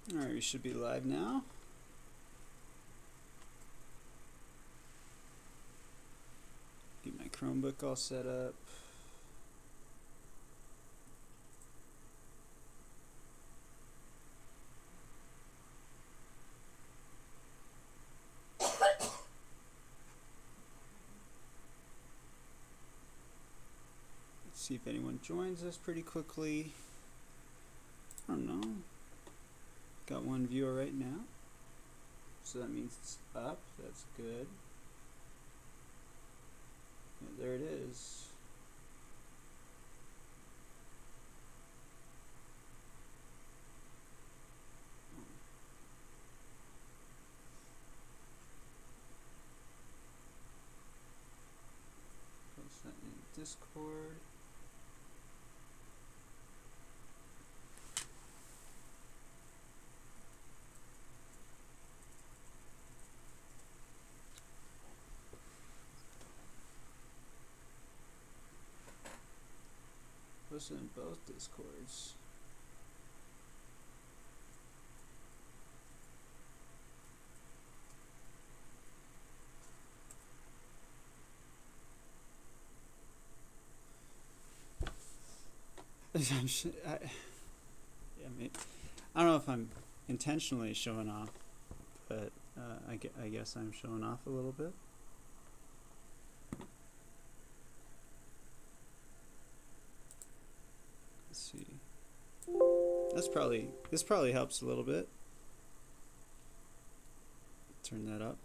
Alright, we should be live now. Get my Chromebook all set up. Let's see if anyone joins us pretty quickly. I don't know. Got one viewer right now. So that means it's up. That's good. Yeah, there it is. Post that in Discord. Post it in both Discords. I don't know if I'm intentionally showing off, but I guess I'm showing off a little bit. Let's see. This probably helps a little bit. Turn that up.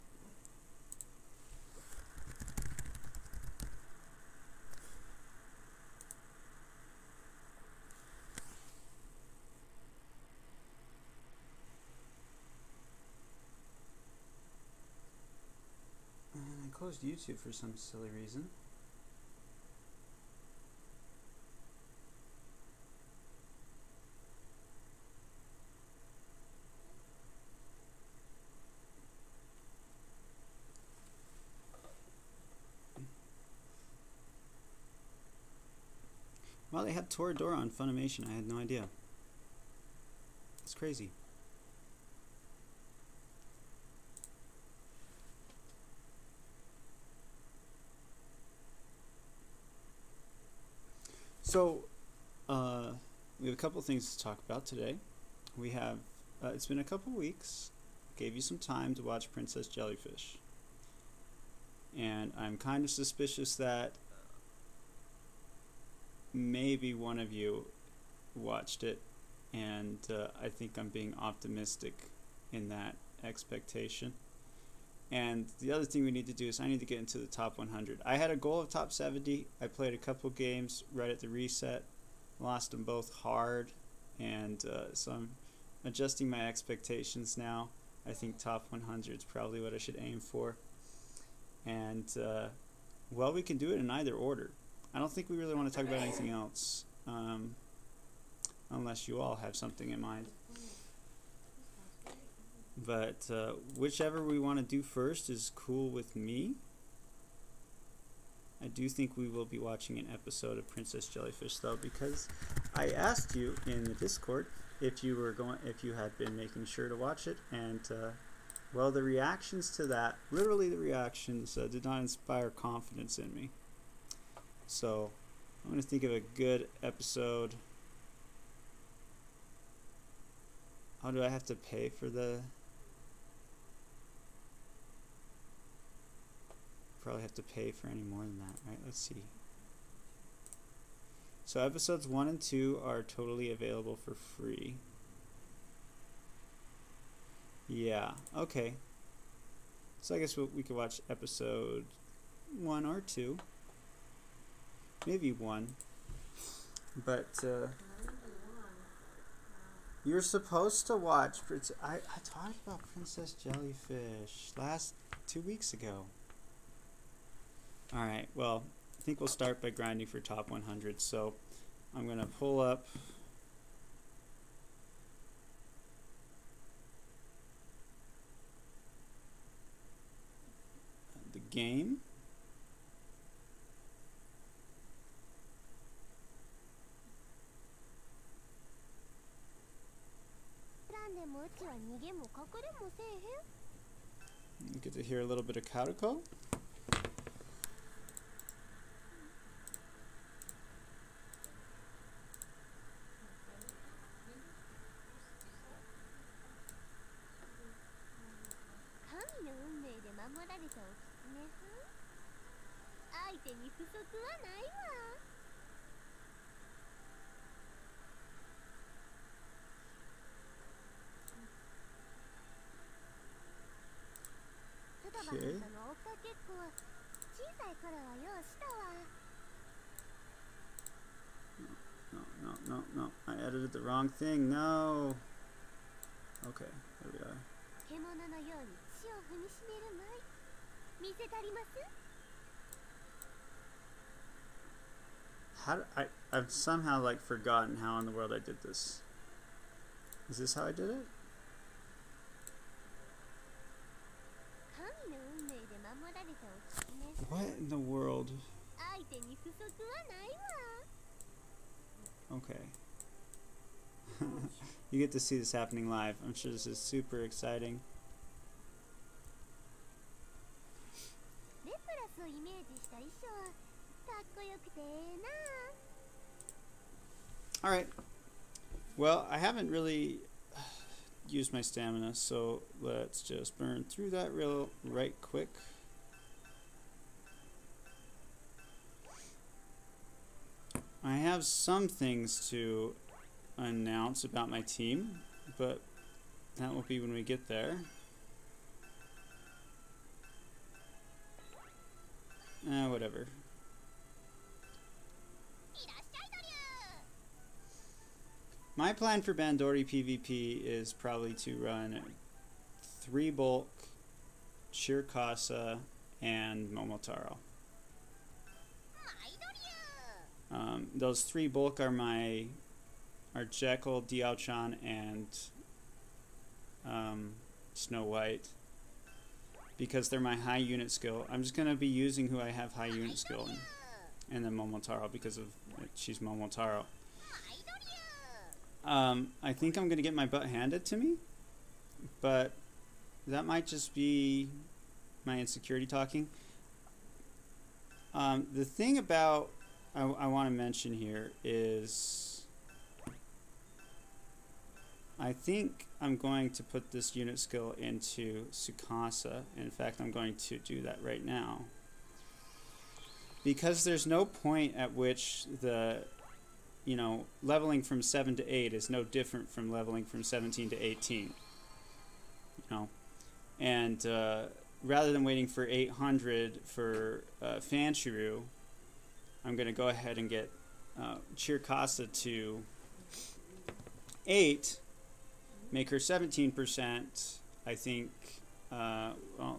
I closed YouTube for some silly reason. Well, they had Toradora on Funimation. I had no idea. It's crazy. So, we have a couple things to talk about today. We have, it's been a couple weeks. Gave you some time to watch Princess Jellyfish. And I'm kind of suspicious that maybe one of you watched it, and I think I'm being optimistic in that expectation. And the other thing we need to do is I need to get into the top 100. I had a goal of top 70. I played a couple games right at the reset, lost them both hard, and so I'm adjusting my expectations now. I think top 100 is probably what I should aim for. And well, we can do it in either order. I don't think we really want to talk about anything else, unless you all have something in mind. But whichever we want to do first is cool with me. I do think we will be watching an episode of Princess Jellyfish, though, because I asked you in the Discord if you had been making sure to watch it, and well, the reactions to that, literally the reactions, did not inspire confidence in me. So I'm going to think of a good episode. How do I have to pay for the... Probably have to pay for any more than that, right? Let's see. So episodes 1 and 2 are totally available for free. Yeah, okay. So I guess we could watch episode 1 or 2. Maybe 1. But you're supposed to watch I talked about Princess Jellyfish 2 weeks ago. Alright, well, I think we'll start by grinding for top 100. So I'm going to pull up the game. You get to hear a little bit of Karuko. Okay. No. I edited the wrong thing. No. Okay, there we are. I've somehow like forgotten how in the world I did this. Is this how I did it? What in the world? Okay. You get to see this happening live. I'm sure this is super exciting. Alright. Well, I haven't really used my stamina, so let's just burn through that right quick. I have some things to announce about my team, but that will be when we get there. Whatever. My plan for Bandori PvP is probably to run 3 bulk, Shirkasa, and Momotaro. Those 3 bulk are Jekyll, Diao-chan, and Snow White, because they're my high unit skill. I'm just gonna be using who I have high unit skill in, and then Momotaro because of she's Momotaro. I think I'm gonna get my butt handed to me, but that might just be my insecurity talking. The thing about I want to mention here is I think I'm going to put this unit skill into Tsukasa. In fact, I'm going to do that right now, because there's no point at which the leveling from 7 to 8 is no different from leveling from 17 to 18. And rather than waiting for 800 for Fanshiru, I'm going to go ahead and get Chirkasa to 8, make her 17%. I think, well,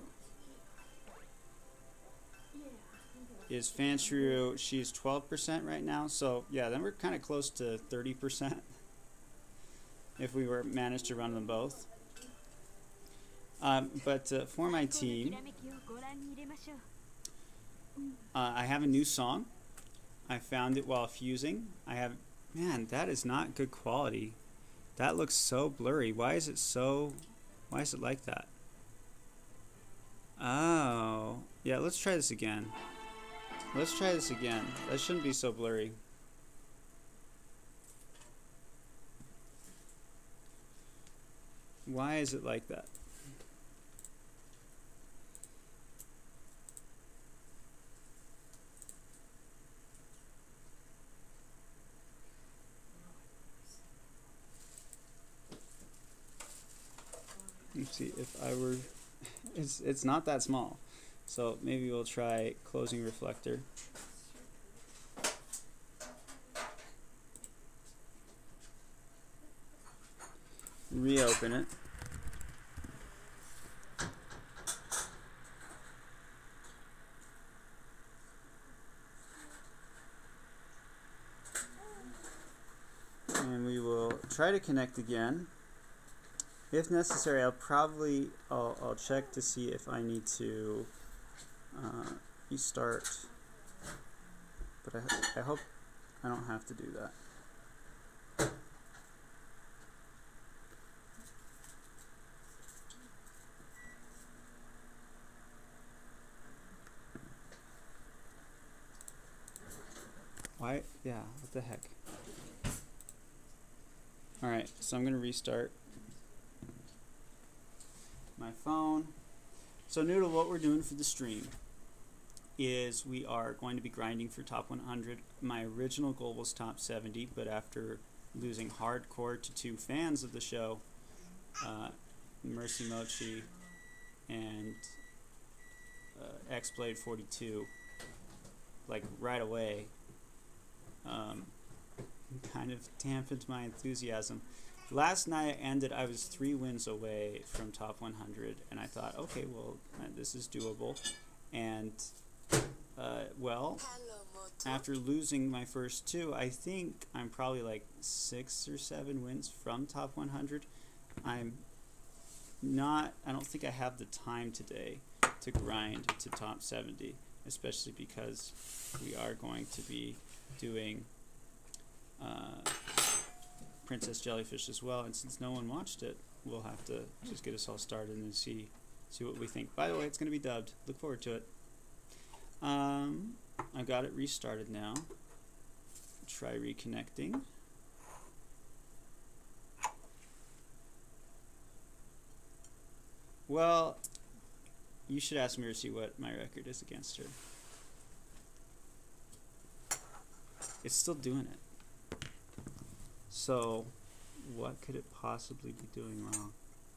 is Fanshiru, she's 12% right now, so yeah, then we're kind of close to 30% if we were managed to run them both. But for my team, I have a new song. I found it while fusing. Man, that is not good quality. That looks so blurry. Why is it like that? Oh, yeah, let's try this again. That shouldn't be so blurry. Why is it like that? Let's see, if I were... It's not that small. So maybe we'll try closing reflector. Reopen it. And we will try to connect again. If necessary, I'll check to see if I need to restart, but I hope I don't have to do that. Yeah, what the heck. Alright, so I'm going to restart my phone. So Noodle, what we're doing for the stream is we are going to be grinding for top 100. My original goal was top 70, but after losing hardcore to two fans of the show, Mercy Mochi and X-Blade 42, like right away, kind of dampened my enthusiasm. Last night I was 3 wins away from top 100, and I thought, okay, well, this is doable. And well, after losing my first 2, I think I'm probably like 6 or 7 wins from top 100. I don't think I have the time today to grind to top 70, especially because we are going to be doing Princess Jellyfish as well, and since no one watched it, we'll have to just get us all started and see what we think. By the way, it's going to be dubbed. Look forward to it. I've got it restarted now. Try reconnecting. Well, you should ask Mercy what my record is against her. It's still doing it. So, what could it possibly be doing wrong?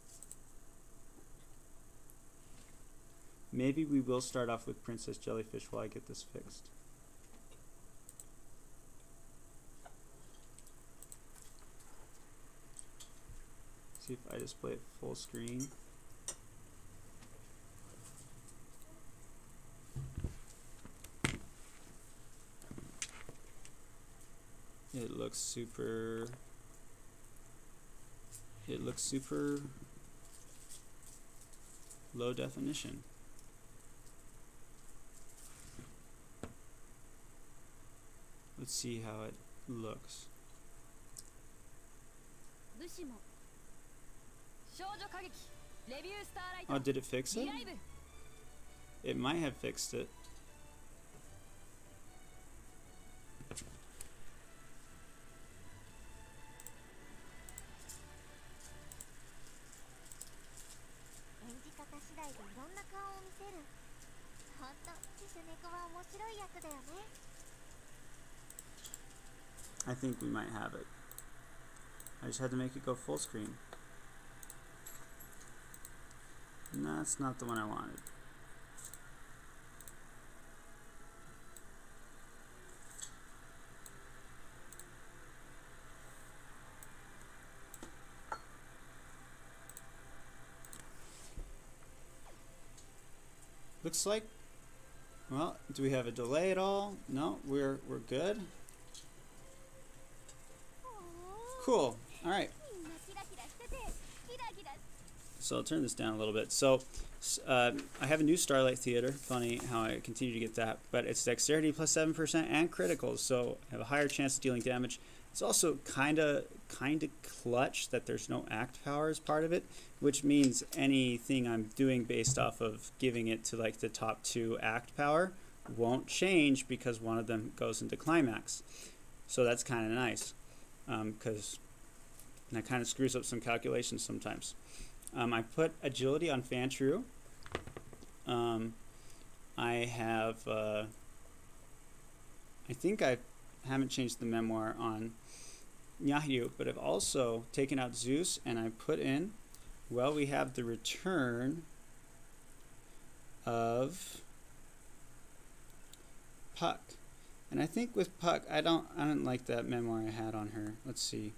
Maybe we will start off with Princess Jellyfish while I get this fixed. See if I display it full screen. It looks super low definition. Let's see how it looks. Oh, did it fix it? It might have fixed it. I think we might have it. I just had to make it go full screen. And that's not the one I wanted. Looks like, well, do we have a delay at all? No, we're good. Cool. All right. So I'll turn this down a little bit. So I have a new Starlight Theater. Funny how I continue to get that, but it's dexterity plus 7% and criticals, so I have a higher chance of dealing damage. It's also kind of clutch that there's no act power as part of it, which means anything I'm doing based off of giving it to like the top 2 act power won't change because one of them goes into climax. So that's kind of nice, because that kind of screws up some calculations sometimes. I put agility on Fantru. I have, I think I haven't changed the memoir on Nyahiru, but I've also taken out Zeus and I put in, well, we have the return of Puck. And I think with Puck, I don't like that memoir I had on her. Let's see.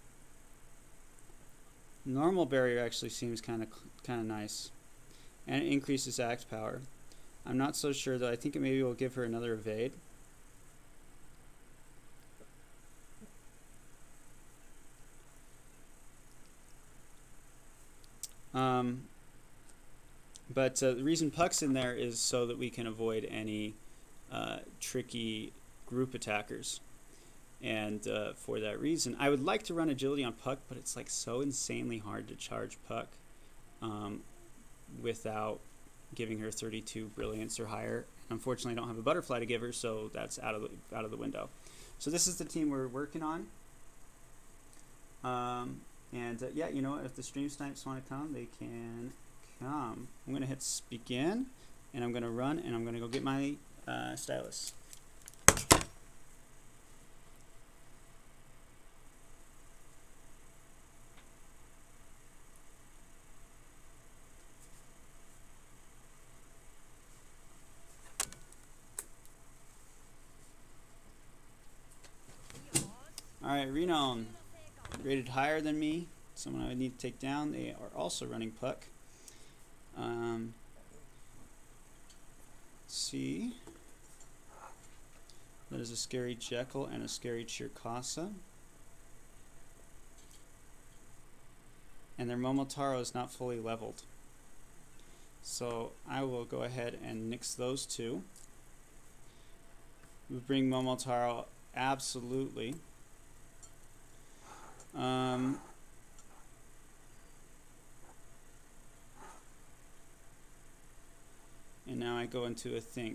Normal barrier actually seems kind of nice, and it increases act power. I'm not so sure though. I think it maybe will give her another evade. But the reason Puck's in there is so that we can avoid any tricky group attackers. And for that reason, I would like to run agility on Puck, but it's like so insanely hard to charge Puck without giving her 32 brilliance or higher. Unfortunately, I don't have a butterfly to give her, so that's out of the window. So this is the team we're working on. Yeah, you know what? If the stream snipes want to come, they can come. I'm going to hit begin, and I'm going to run, and I'm going to go get my stylus. Alright, Renown, rated higher than me, someone I would need to take down. They are also running Puck. See, that is a scary Jekyll and a scary Chircasa. And their Momotaro is not fully leveled. So I will go ahead and nix those two. We bring Momotaro absolutely. And now I go into a think.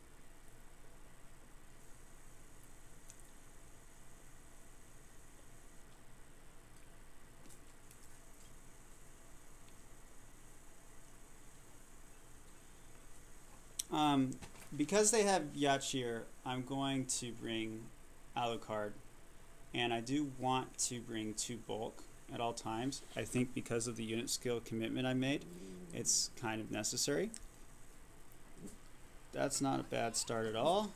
Because they have Yachir, I'm going to bring Alucard. And I do want to bring 2 bulk at all times. I think because of the unit skill commitment I made, it's kind of necessary. That's not a bad start at all.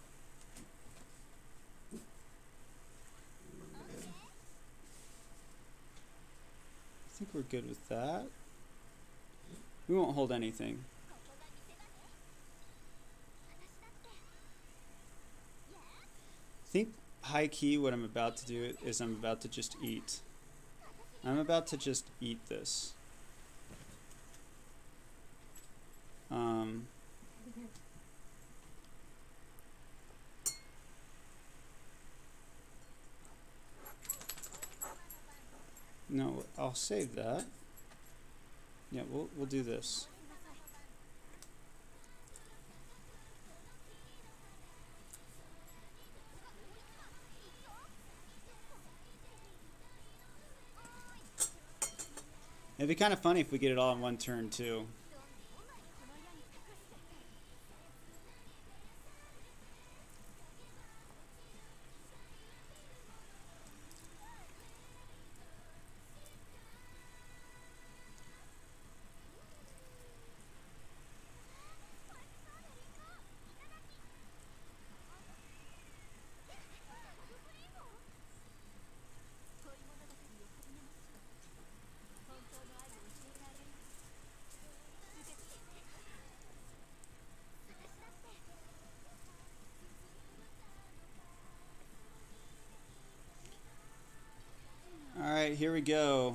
I think we're good with that. We won't hold anything. I think high key what I'm about to do is I'm about to just eat. I'm about to just eat this. No, I'll save that. Yeah, we'll do this. It'd be kind of funny if we get it all in one turn too. Alright, here we go.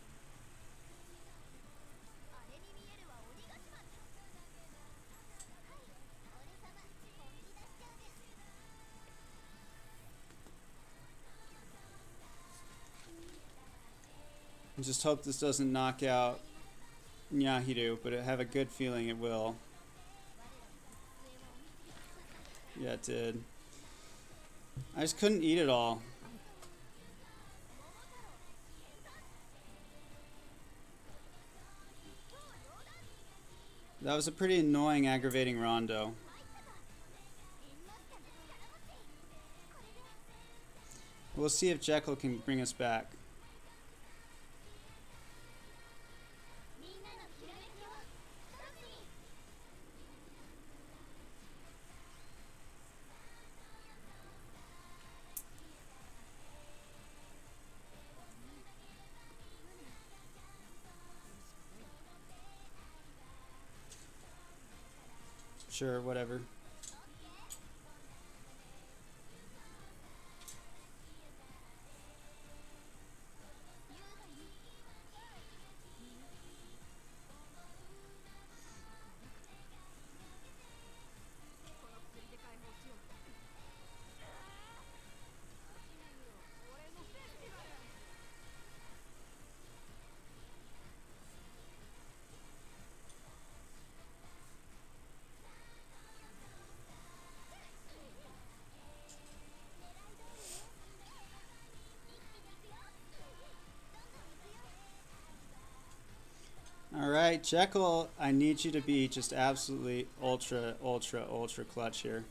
I just hope this doesn't knock out Nyahiru, but I have a good feeling it will. Yeah, it did. I just couldn't eat it all. That was a pretty annoying, aggravating Rondo. We'll see if Jekyll can bring us back. Sure, whatever. Alright, Jekyll, I need you to be just absolutely ultra, ultra, ultra clutch here.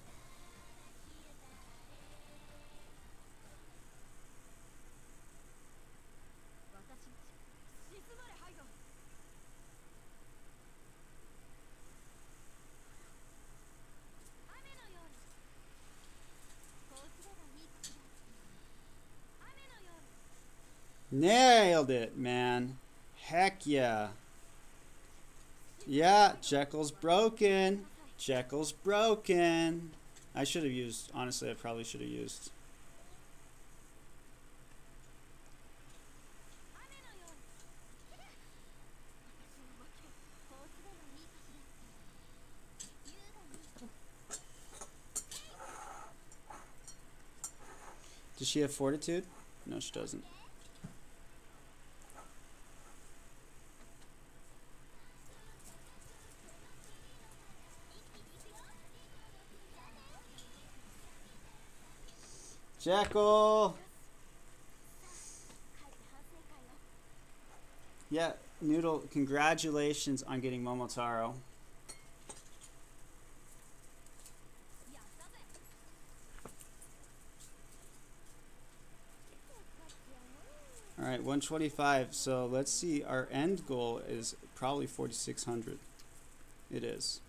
Nailed it, man. Heck yeah. Yeah, Jekyll's broken. Jekyll's broken. I should have used, honestly, I probably should have used. Does she have fortitude? No, she doesn't. Jekyll! Yeah, Noodle, congratulations on getting Momotaro. Alright, 125. So let's see, our end goal is probably 4,600. It is.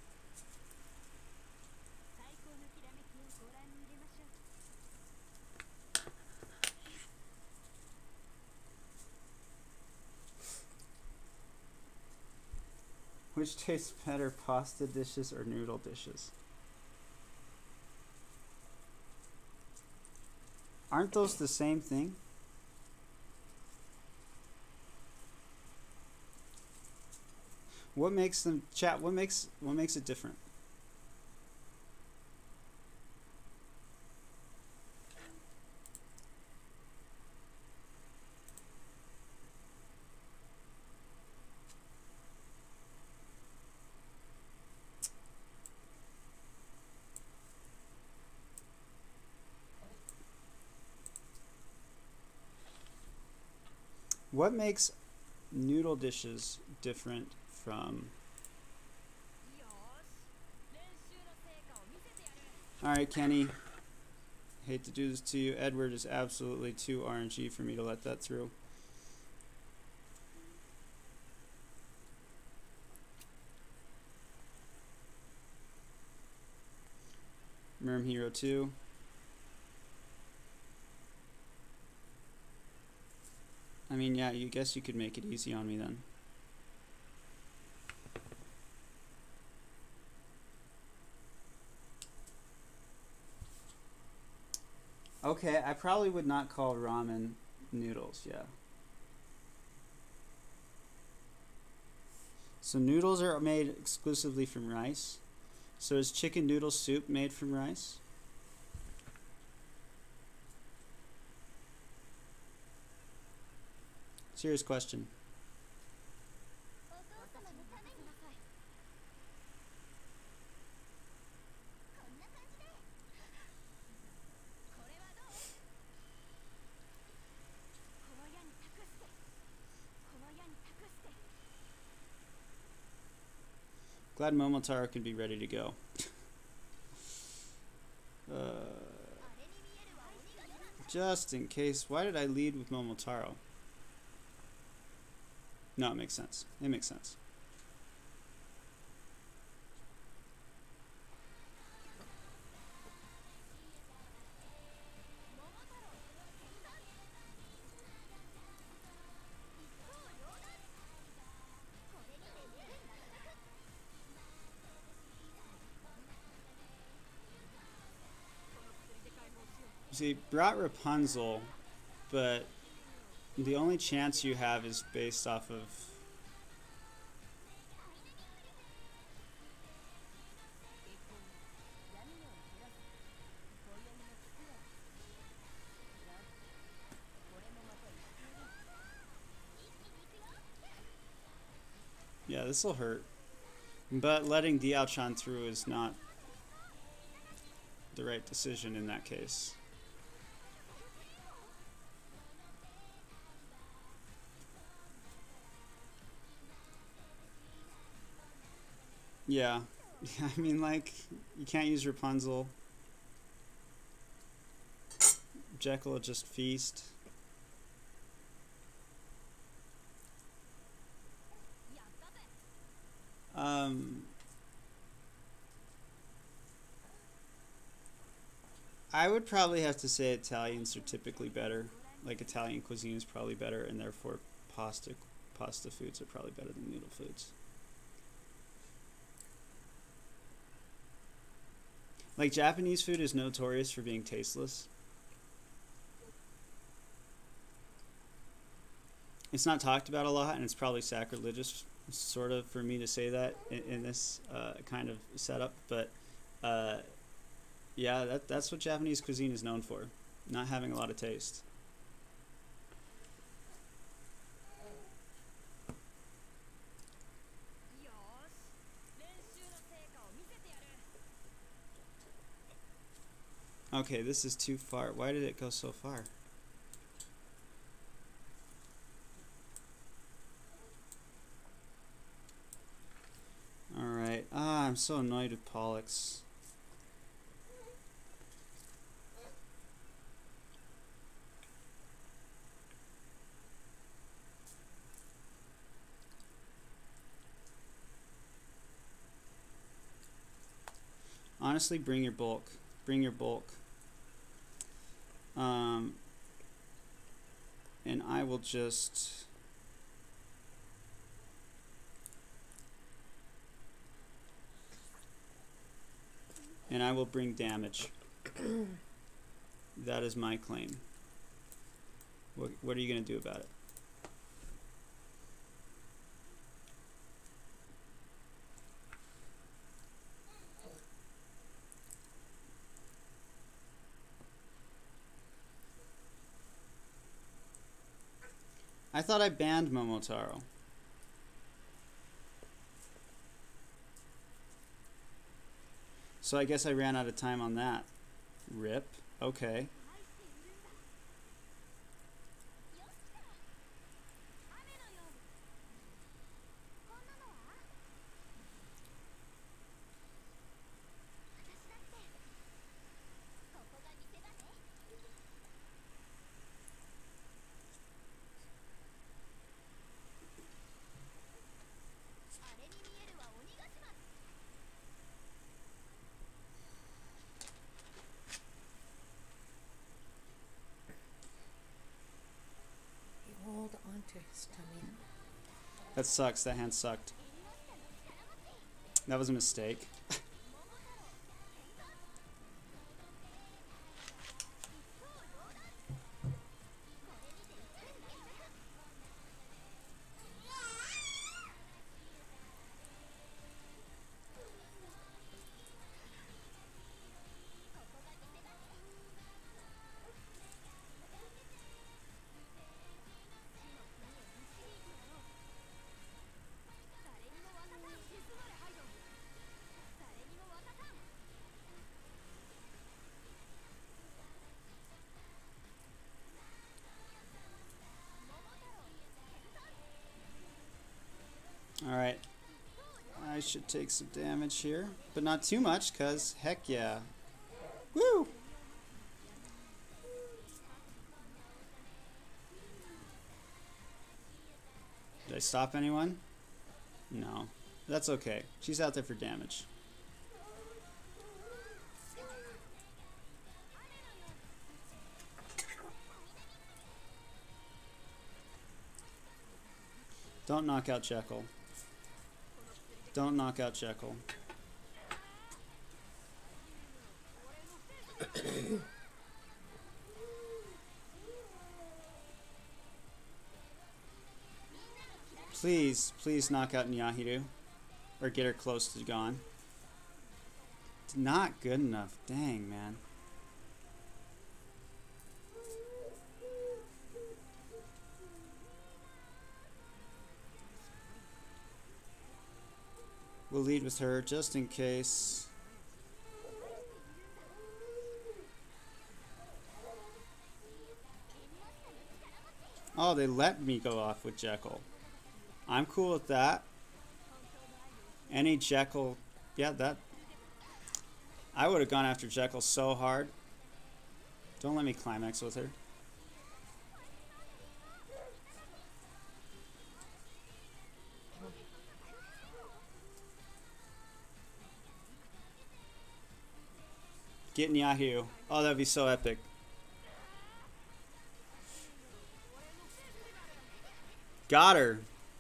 Which tastes better, pasta dishes or noodle dishes? Aren't those the same thing? What makes them, chat, what makes it different? What makes noodle dishes different from... Alright, Kenny. Hate to do this to you. Edward is absolutely too RNG for me to let that through. Merm Hero 2. I mean, yeah, you guess you could make it easy on me then. Okay, I probably would not call ramen noodles, yeah. So noodles are made exclusively from rice. So is chicken noodle soup made from rice? Serious question. Glad Momotaro can be ready to go. Just in case. Why did I lead with Momotaro? No, it makes sense. It makes sense. See, brought Rapunzel, but the only chance you have is based off of... Yeah, this will hurt. But letting Diao-chan through is not the right decision in that case. Yeah. I mean, like, you can't use Rapunzel. Jekyll will just feast. Um, I would probably have to say Italians are typically better. Like, Italian cuisine is probably better, and therefore pasta foods are probably better than noodle foods. Like, Japanese food is notorious for being tasteless. It's not talked about a lot, and it's probably sacrilegious, sort of, for me to say that in this kind of setup. But uh, yeah, that's what Japanese cuisine is known for, not having a lot of taste. Okay, this is too far. Why did it go so far? Alright. Ah, I'm so annoyed with Pollux. Honestly, bring your bulk. Bring your bulk. And I will just... And I will bring damage. That is my claim. What are you going to do about it? I thought I banned Momotaro. So I guess I ran out of time on that. Rip. Okay. Hold onto his tummy. That sucks. That hand sucked. That was a mistake. Alright. I should take some damage here. But not too much, because heck yeah. Woo! Did I stop anyone? No. That's okay. She's out there for damage. Don't knock out Jekyll. Don't knock out Jekyll. Please, please knock out Nyahiru. Or get her close to gone. It's not good enough. Dang, man. We'll lead with her just in case. Oh, they let me go off with Jekyll. I'm cool with that. Any Jekyll, yeah, that I would have gone after Jekyll so hard. Don't let me climax with her. Getting Yahoo. Oh, that'd be so epic. Got her.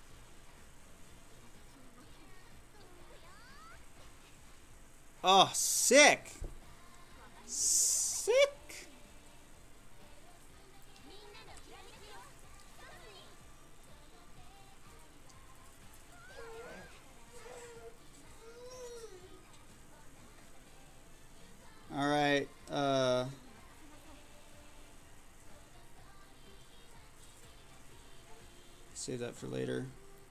Oh, sick. Sick. All right. Save that for later.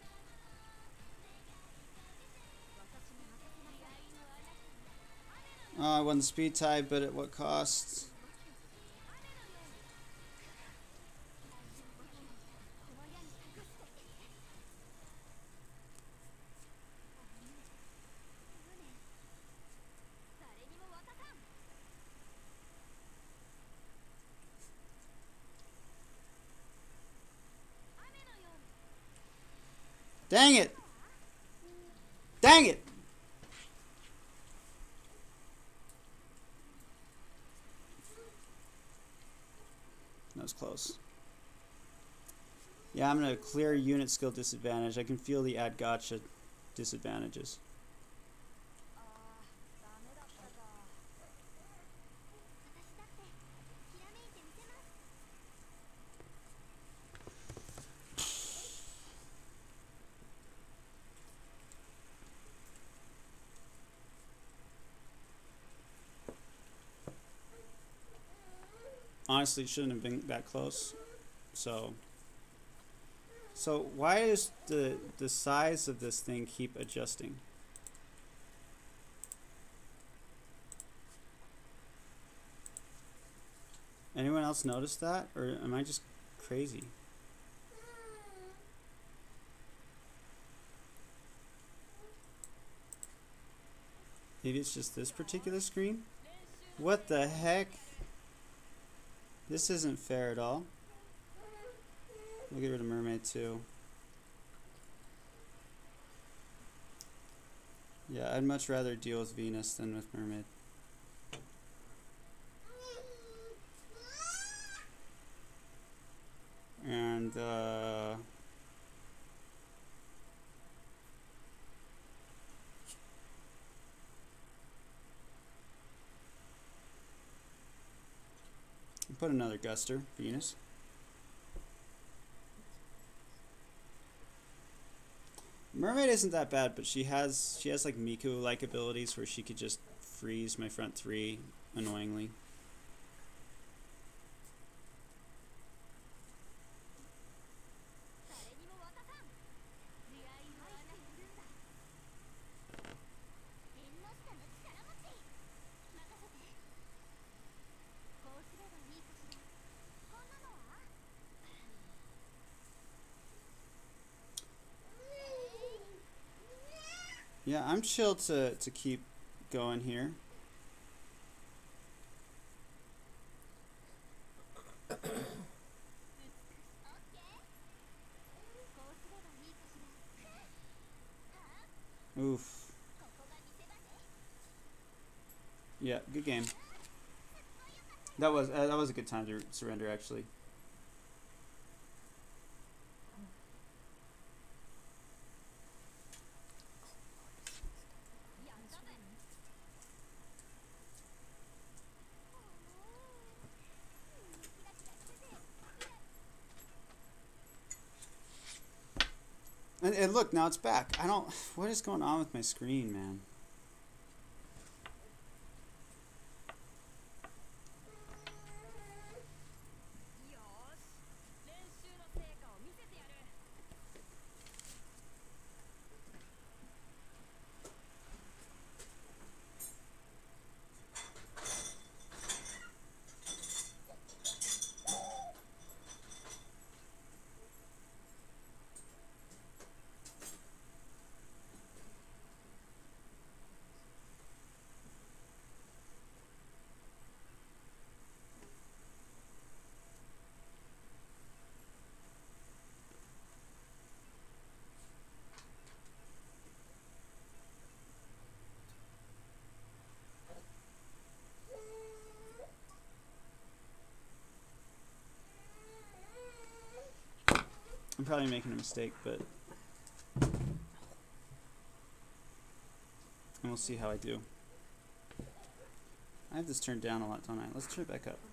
Oh, I won the speed tie, but at what cost? Dang it! Dang it! That was close. Yeah, I'm gonna clear unit skill disadvantage. I can feel the add gotcha disadvantages. Honestly, it shouldn't have been that close. So why does the size of this thing keep adjusting? Anyone else notice that, or am I just crazy? Maybe it's just this particular screen? What the heck? This isn't fair at all. We'll get rid of Mermaid too. Yeah, I'd much rather deal with Venus than with Mermaid. And put another Guster, Venus. Mermaid isn't that bad, but she has like Miku-like abilities where she could just freeze my front three annoyingly. Yeah, I'm chill to keep going here. Oof. Yeah, good game. That was a good time to surrender, actually. And look, now it's back. I don't... What is going on with my screen, man? I'm probably making a mistake, but... And we'll see how I do. I have this turned down a lot, don't I? Let's turn it back up.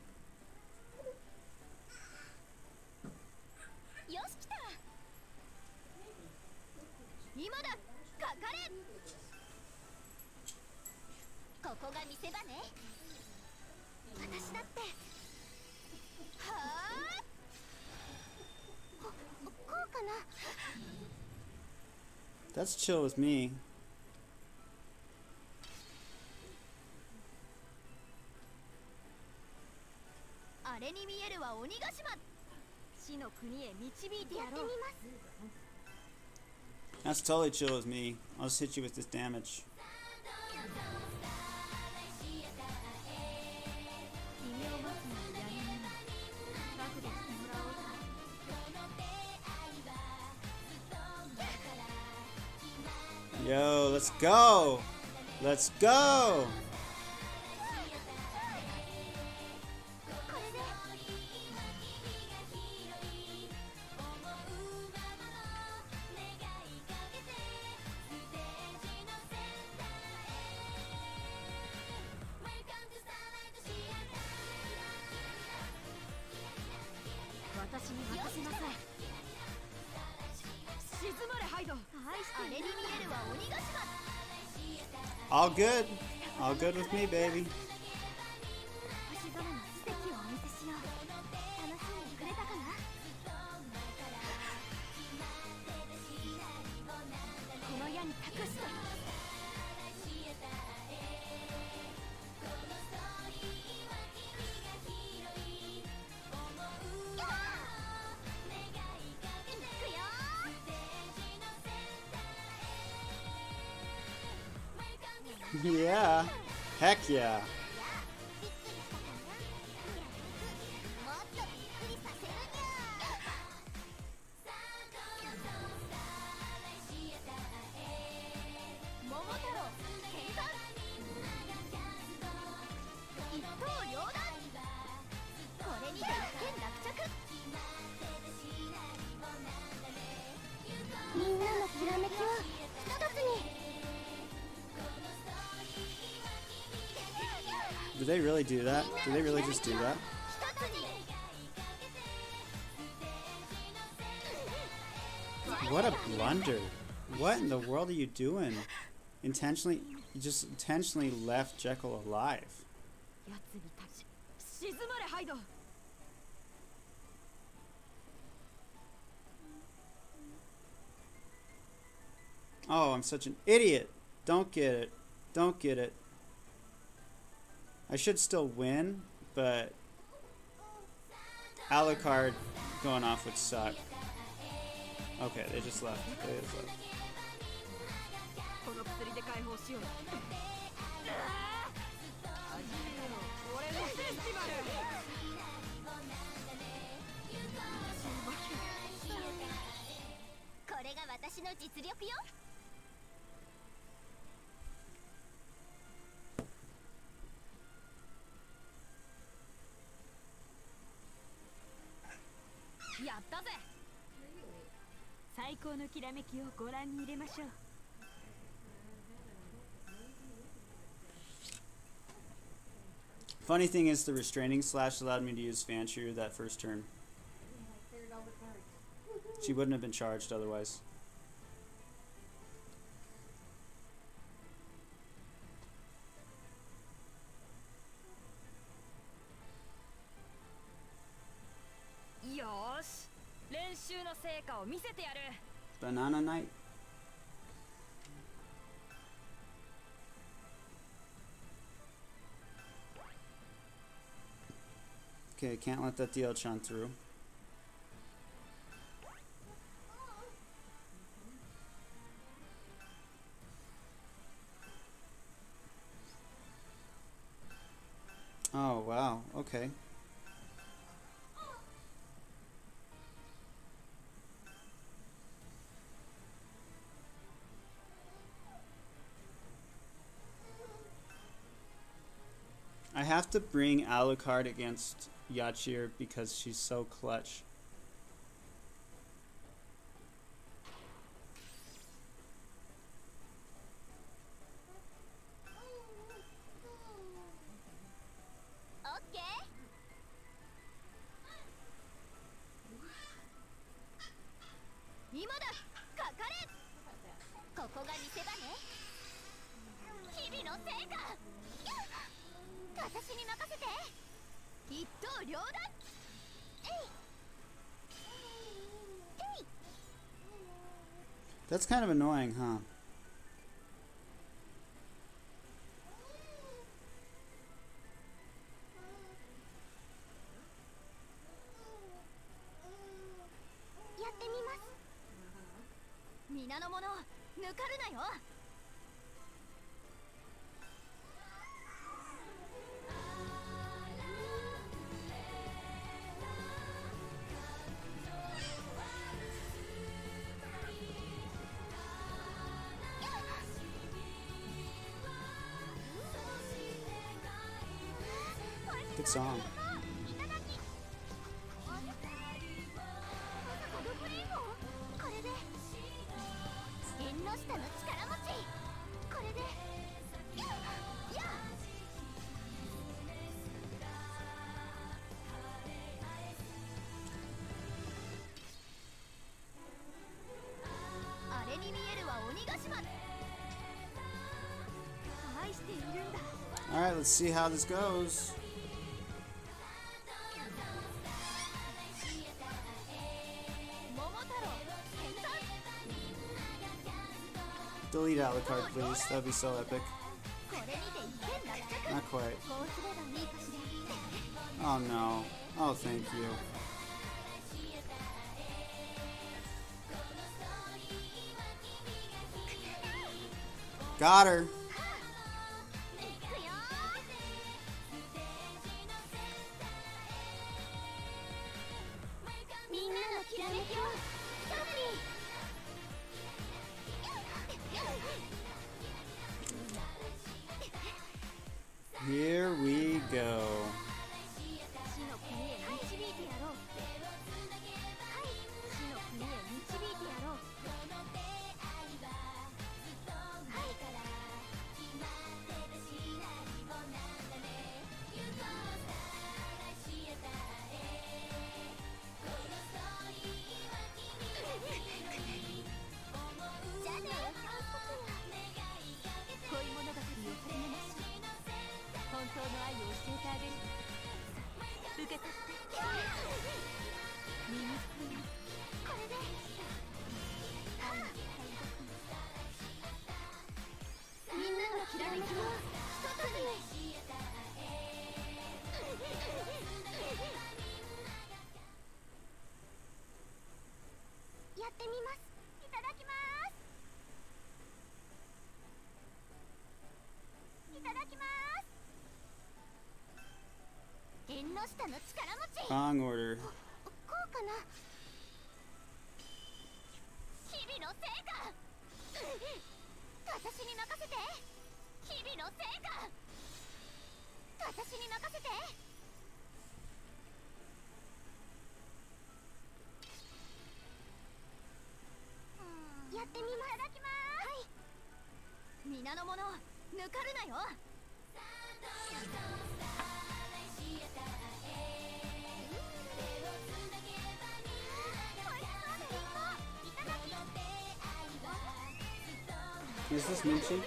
That's chill with me. That's totally chill with me. I'll just hit you with this damage. Yo, let's go! Let's go! All good. All good with me, baby. Yeah. Heck yeah. Did they really do that? Did they really just do that? What a blunder. What in the world are you doing? Intentionally, you just intentionally left Jekyll alive. Oh, I'm such an idiot. Don't get it. Don't get it. I should still win, but Alucard going off would suck. Okay, they just left. They just left. Funny thing is, the restraining slash allowed me to use Fanshu that first turn. She wouldn't have been charged otherwise. Banana Knight. Okay, can't let that DL-chan through. Oh, wow. Okay. I have to bring Alucard against Yachir because she's so clutch. That's kind of annoying, huh? Good song. Alright, let's see how this goes. Delete out the card, please. That'd be so epic. Not quite. Oh no. Oh, thank you. Got her. Here we go. Wrong order. Is this Minchi?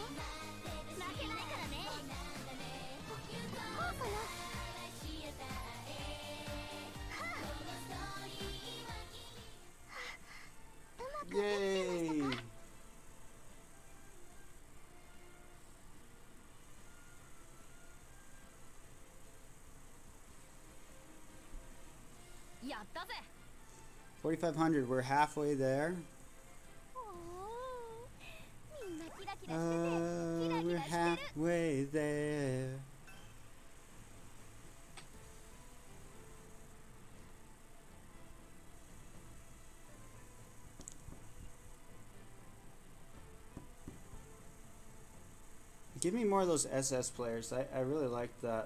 Yay! $4,500. We're halfway there. We're halfway there. Give me more of those SS players. I really like that.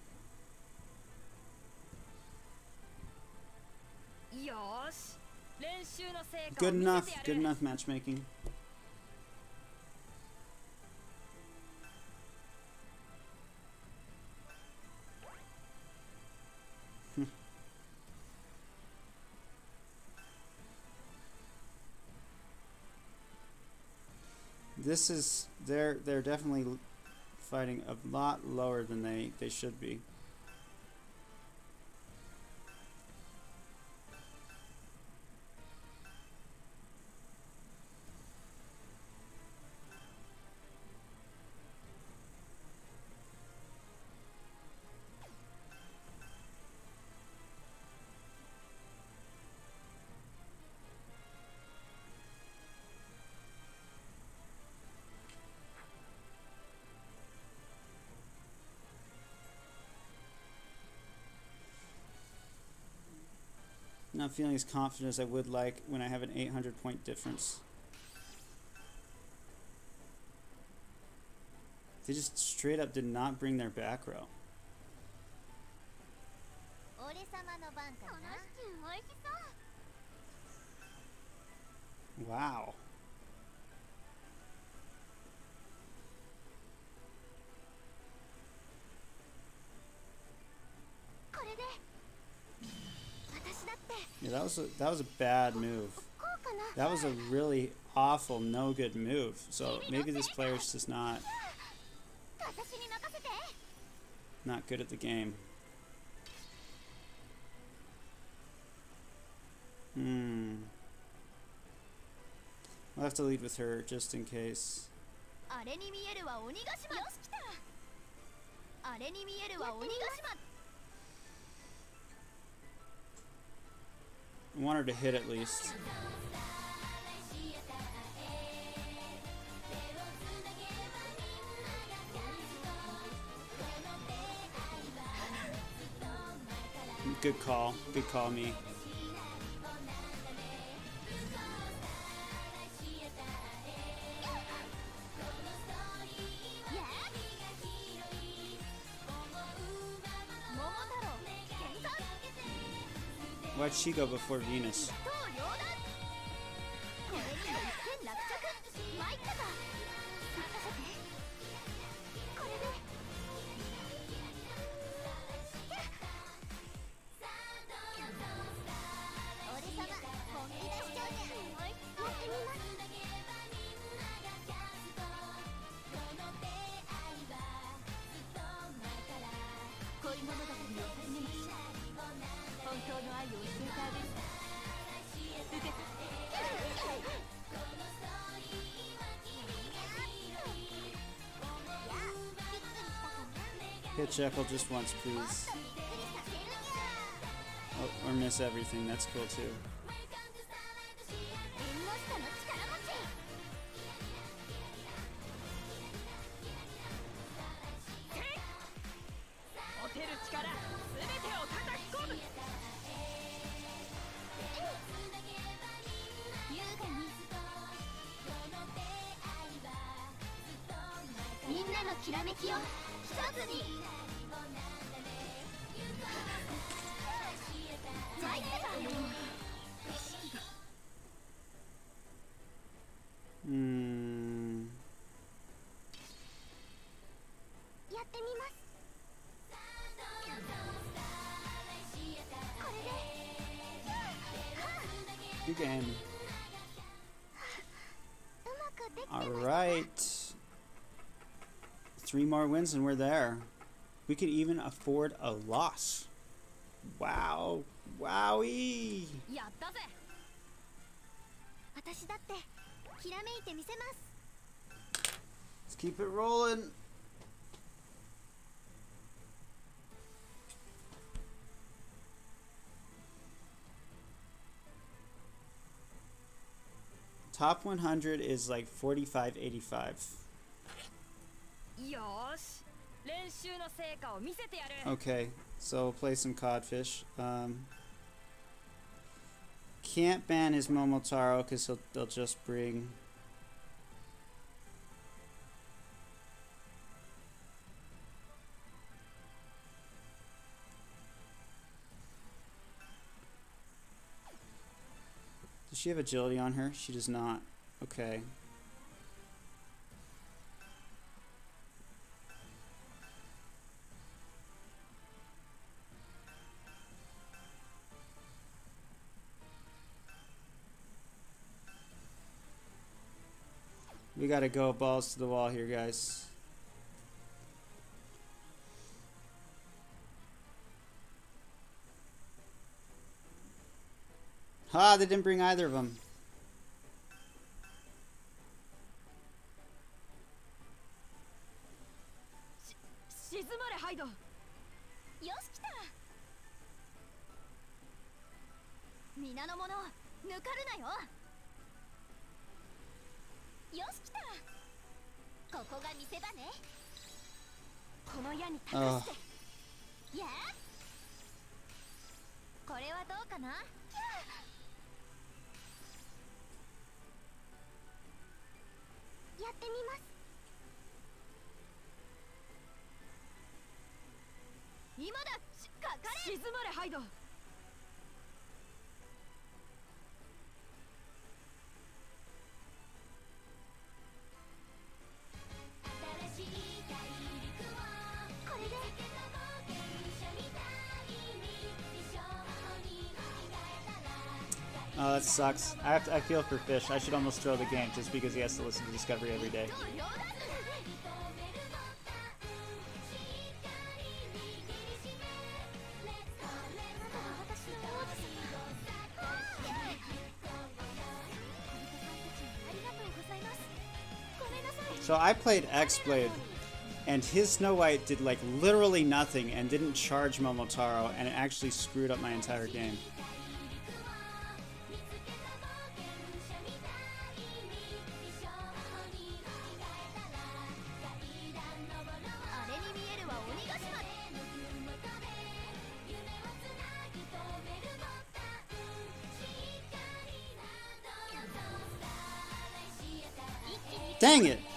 Good enough. Good enough matchmaking. this is they're definitely fighting a lot lower than they should be. Not feeling as confident as I would like when I have an 800 point difference. They just straight up did not bring their back row. Wow. Yeah, that was a bad move. That was a really awful, no good move. So maybe this player's just not good at the game. I'll have to lead with her just in case. I want her to hit at least. Good call. Good call, me. Why'd she go before Venus? Hit Jekyll just once, please. Oh, or miss everything. That's cool too. Good game. Alright. 3 more wins and we're there. We could even afford a loss. Wow. Wowie. Let's keep it rolling. Top 100 is like 45.85. Okay, so we'll play some Codfish. Can't ban his Momotaro because they'll just bring... Does she have agility on her? She does not. Okay. We gotta go balls to the wall here, guys. Ha! They didn't bring either of them. 静まれハイド。よし来た。皆の者抜かるなよ。よし来た。ここが見せ場ね。この矢に託して。やあ。これはどうかな。やってみます。今だ。かかれ。静まれハイド。 Oh, that sucks. I feel for Fish. I should almost throw the game just because he has to listen to Discovery every day. So I played X-Blade, and his Snow White did like literally nothing and didn't charge Momotaro, and it actually screwed up my entire game. Dang it!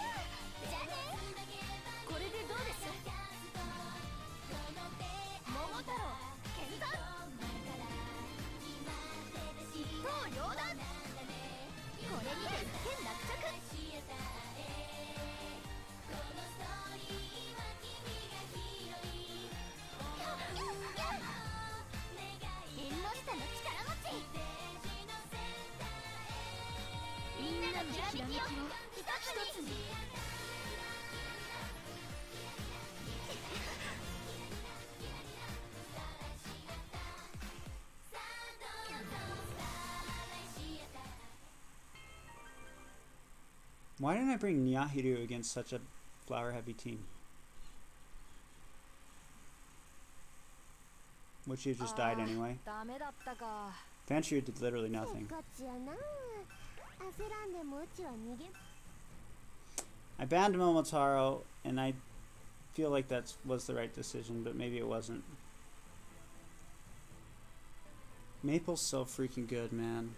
Why didn't I bring Nyahiru against such a flower-heavy team? Which you just died anyway. Fanchir did literally nothing. I banned Momotaro, and I feel like that was the right decision, but maybe it wasn't. Maple's so freaking good, man.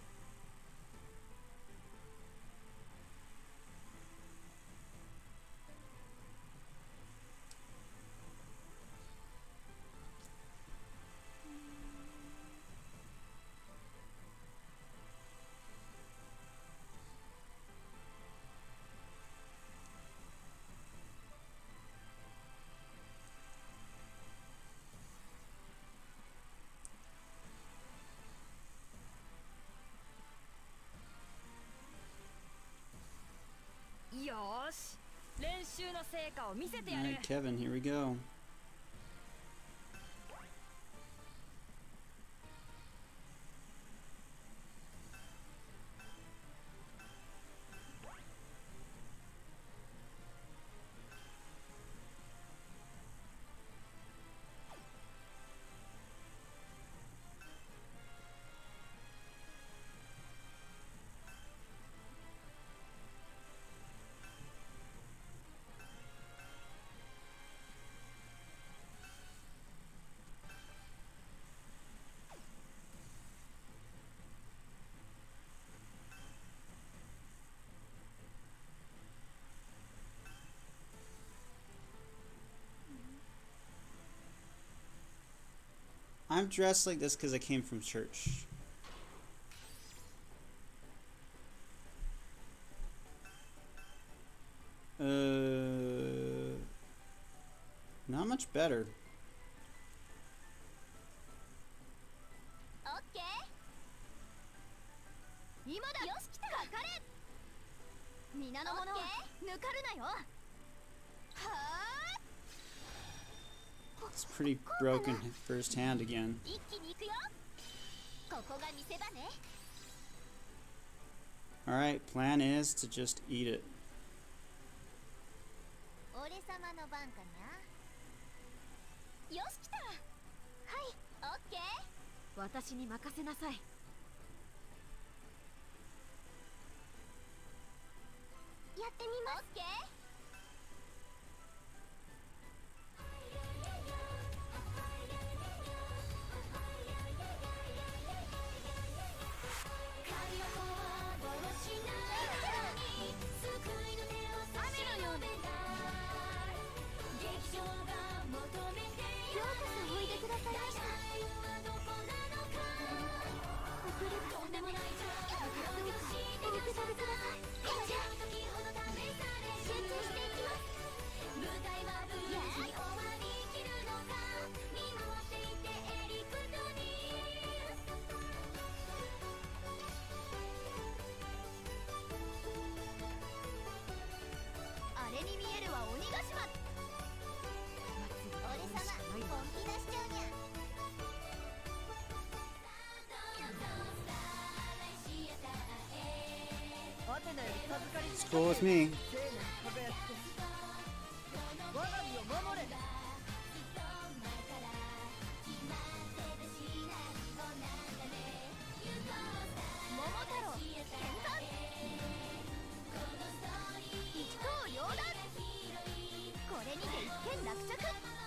Alright, Kevin, here we go. I'm dressed like this because I came from church. Not much better. Okay. 皆の者抜かるなよ。はあ It's pretty broken first hand again. 一気に行くよ。ここが見せ場ね。 Alright, plan is to just eat it. 俺様の番かにゃ。よし来た。はい、オッケー。私に任せなさい。やってみます。オッケー。 あれに見えるは鬼ヶ島。俺様本気出しちゃうにゃ。 It's cool with me. これにて一件落着。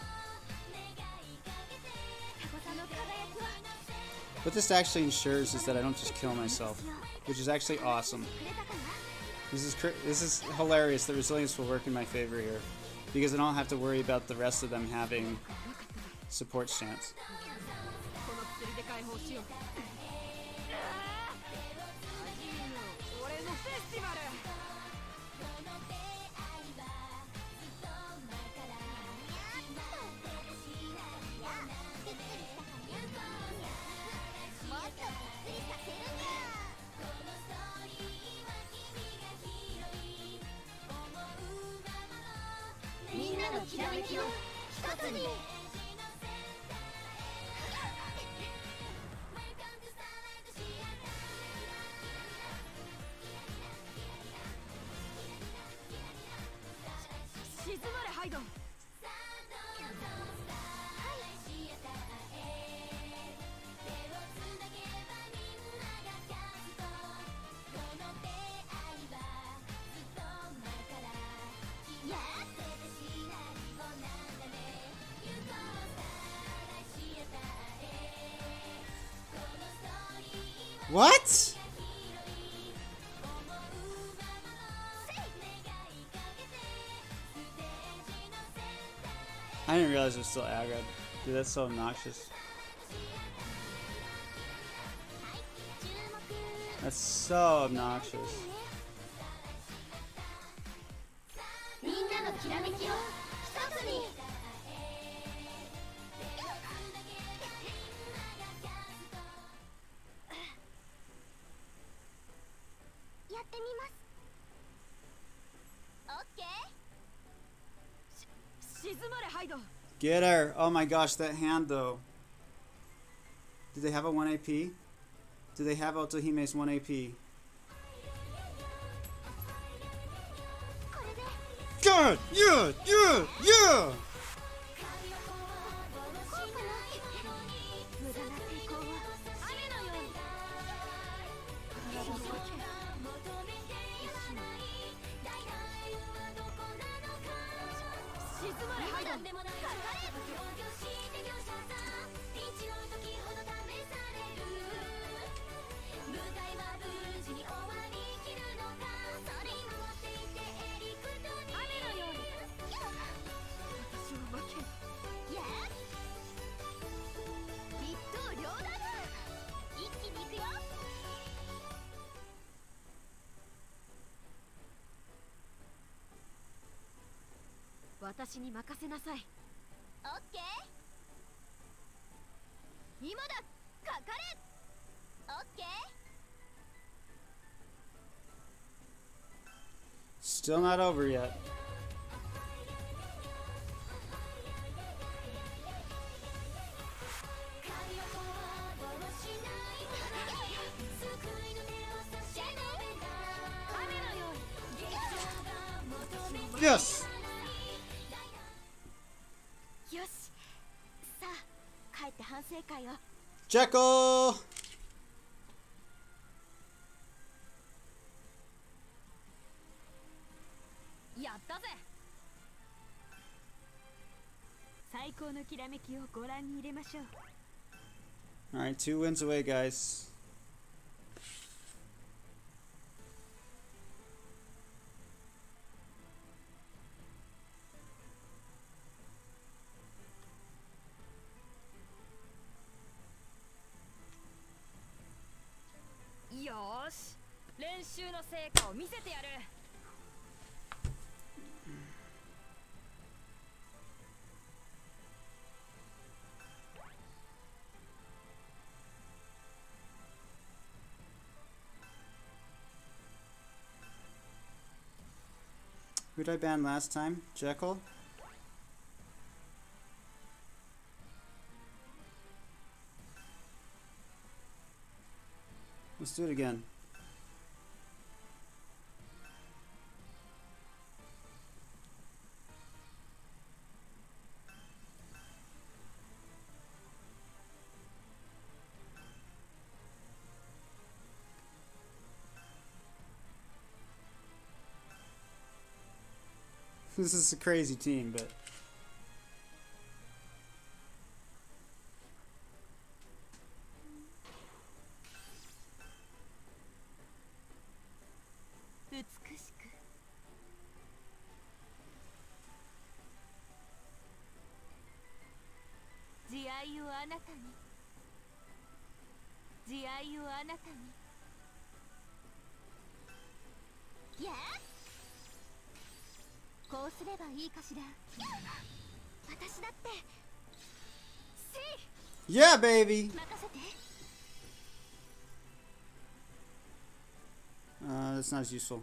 What this actually ensures is that I don't just kill myself, which is actually awesome. This is hilarious. The resilience will work in my favor here, because I don't have to worry about the rest of them having support stance. What? I didn't realize it was still aggro. Dude, that's so obnoxious. That's so obnoxious. Get her! Oh my gosh, that hand though. Do they have a 1 AP? Do they have Otohime's 1 AP? God! Yeah! Yeah! Yeah! Still not over yet. Yes! よし、さあ帰って反省会を。 Jekyll! やったぜ。最高のきらめきをご覧に入れましょう。 Alright, 2 wins away, guys. Yosh! 練習の成果を見せてやる。 Who did I ban last time? Jekyll? Let's do it again. This is a crazy team, but... Yeah? こうすればいいかしら。私だって。 Yeah, baby! 任せて。 That's not as useful.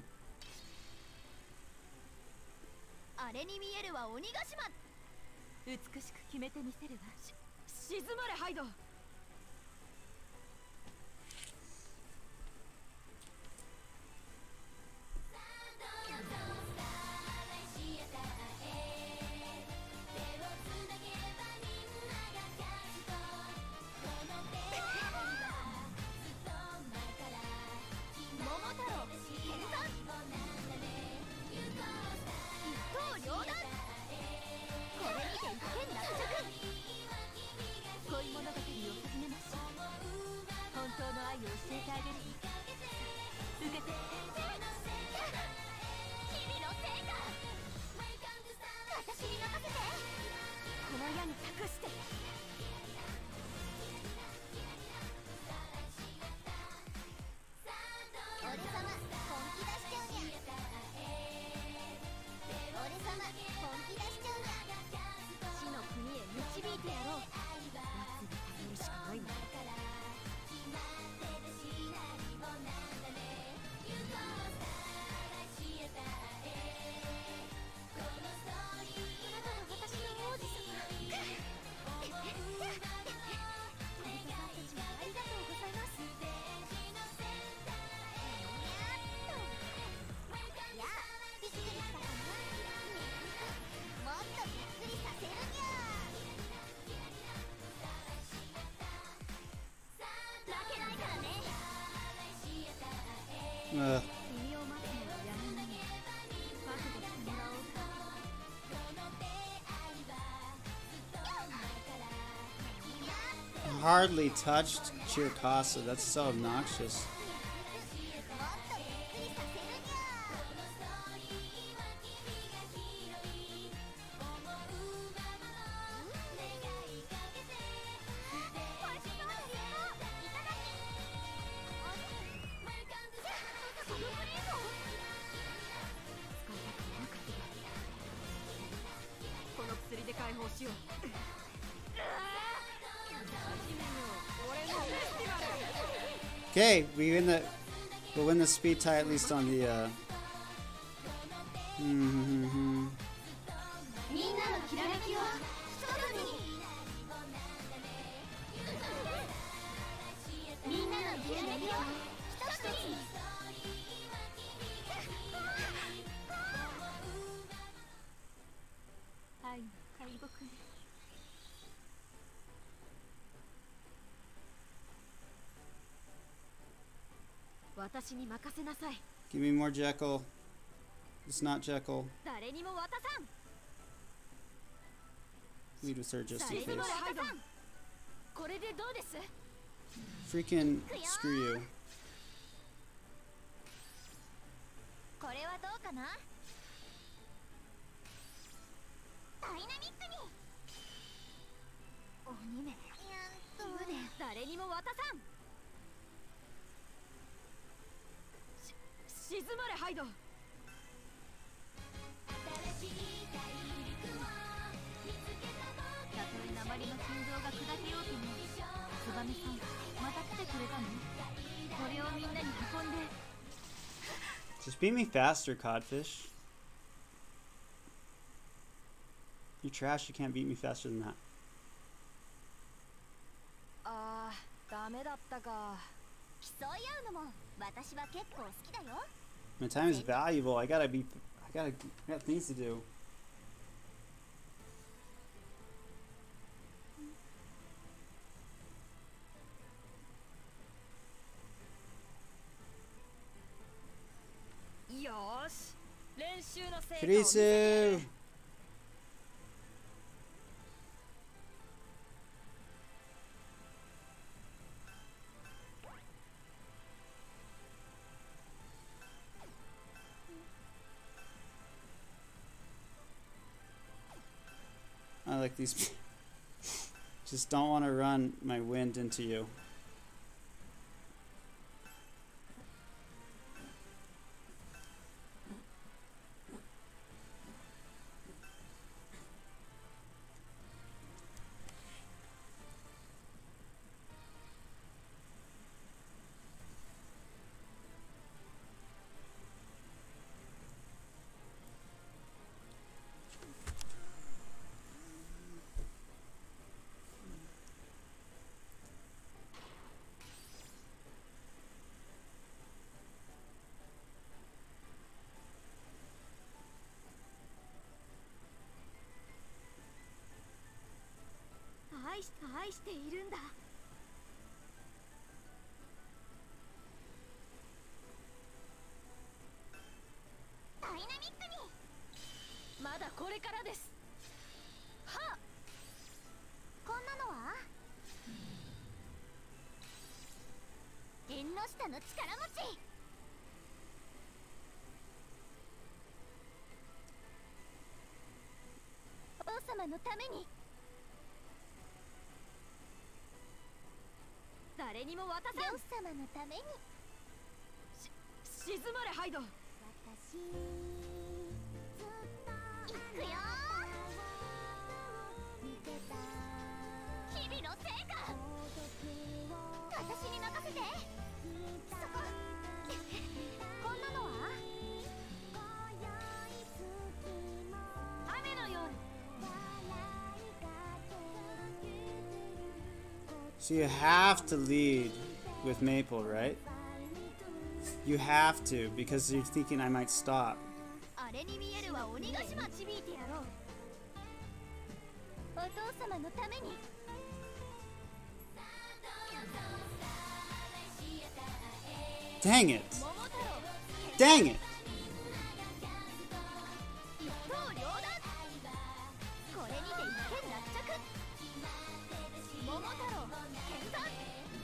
あれに見えるは鬼ヶ島。美しく決めてみせるわ。沈まれハイド。 Hardly touched Chiricasa. That's so obnoxious. Okay, we'll win the speed tie at least on the Mm-hmm. みんなのきらめきを一つにみんなのきらめきを一つに愛の敗北に私に任せなさい Give me more Jekyll. It's not Jekyll. 誰にも渡さん Lead with her just 誰 in にも case. 渡さんこれでどうです Freaking screw you. これはどうかなダイナミックに鬼め幽霊誰にも渡さん静まれハイドたとえ鉛の心臓が砕けようともツバメさんまた来てくれたのこれをみんなに運んで Just beat me faster, Codfish. You're trash, you can't beat me faster than that. あーダメだったか競い合うのも私は結構好きだよ My time is valuable. I got things to do. Kurisu! I like these. Just don't want to run my wind into you. 愛しているんだダイナミックにまだこれからですはっこんなのは縁の下の力持ち王様のために誰にも渡さん王様のために静まれハイド私ずっと行くよ日々の成果私に任せてそここんなのは雨のように So you have to lead with Maple, right? You have to, because you're thinking I might stop. あれに見えるは鬼ヶ島導いてやろうお父様のために Dang it! Dang it! 一刀両断これにて一件落着桃太郎剣山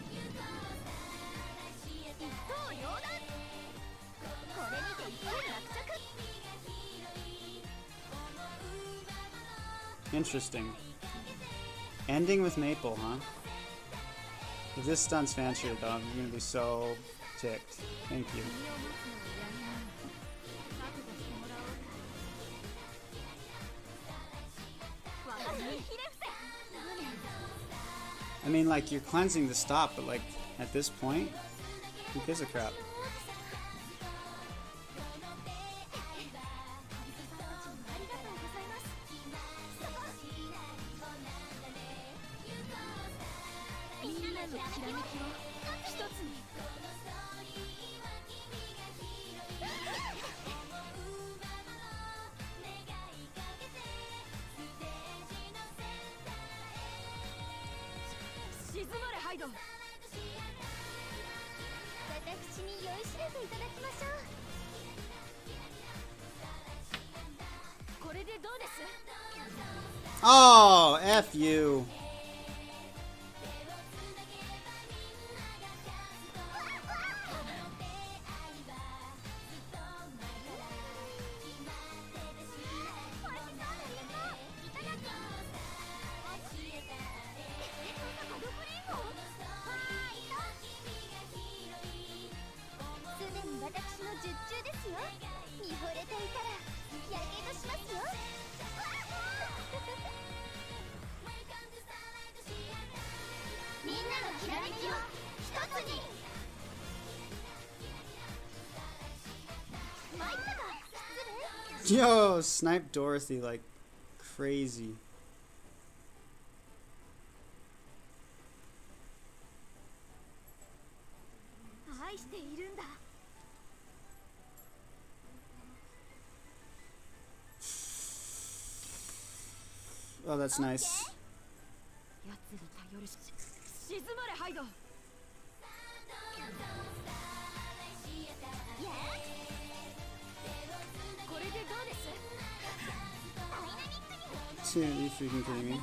一刀両断これにて一件落着 Interesting. Ending with Maple, huh? If this stunts Fanshir, though, I'm gonna be so ticked. Thank you. I mean, like, you're cleansing the stop, but, like, at this point, who gives a crap? 私に酔いしれていただきましょう。これでどうです？ Oh, F you. Yo, snipe Dorothy like crazy. Oh, that's nice. Are you freaking kidding me?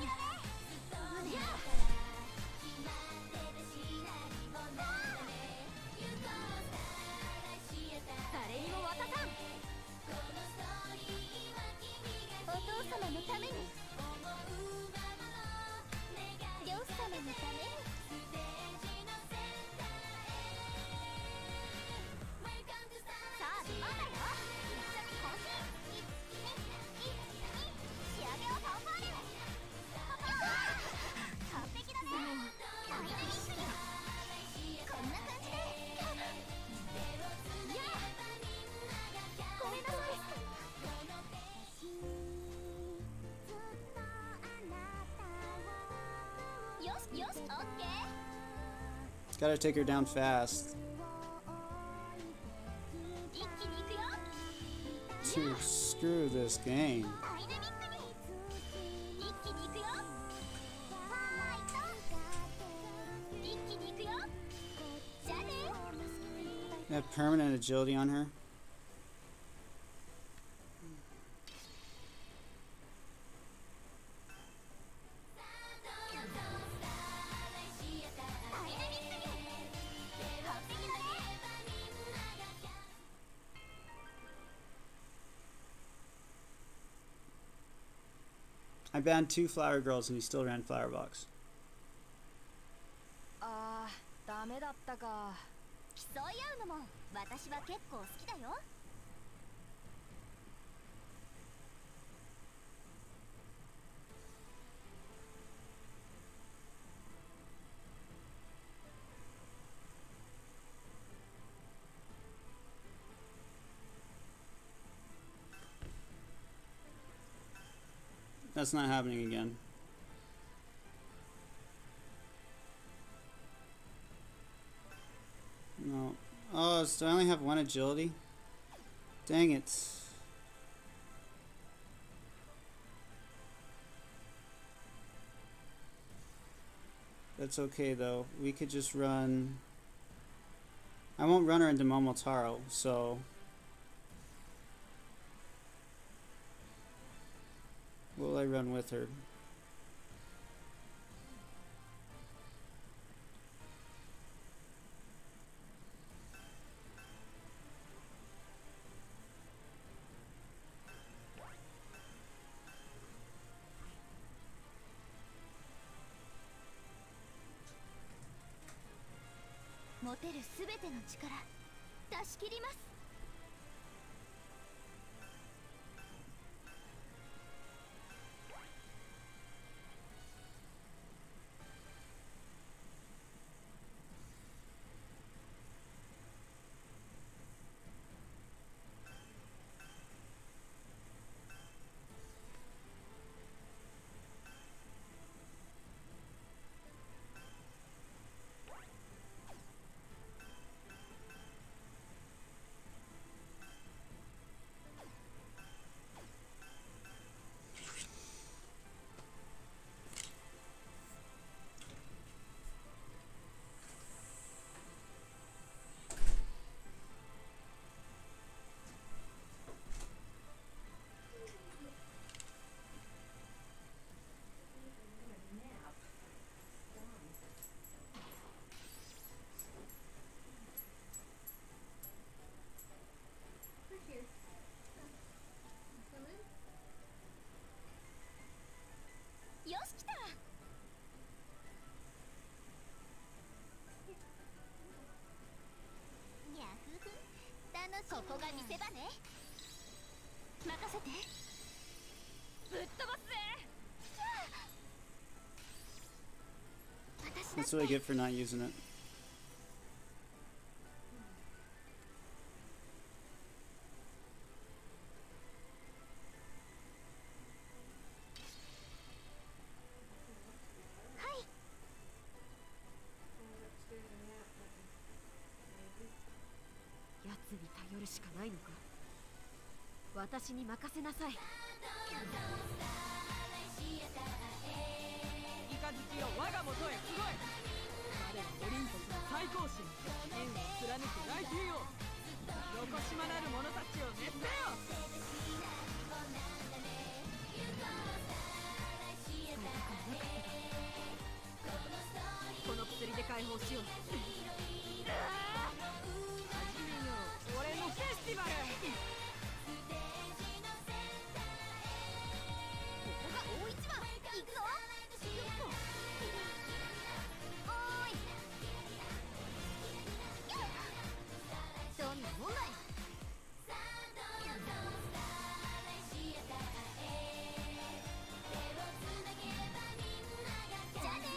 Gotta take her down fast. Dude, screw this game. I have permanent agility on her. I banned 2 flower girls and he still ran flower box. ああ、ダメだったか。競い合うのも私は結構好きだよ。 That's not happening again. No. Oh, so I only have 1 agility? Dang it. That's okay though. We could just run... I won't run her into Momotaro, so... Will I run with her? こが見せ場ね。任せて。ぶっ飛ばすぜ。 That's what I get for not using it. Hi. 奴に頼るしかないのか。私に任せなさい。イカズチよ、我が元へすごい。我はオリンポスの最高神、天を貫く大帝王。よこしまなる者たちを熱せよ。この薬で解放しよう。始めよう、俺のフェスティバル。 ここが大一番。行くぞ。おーい。どんなもんだい。じゃあね。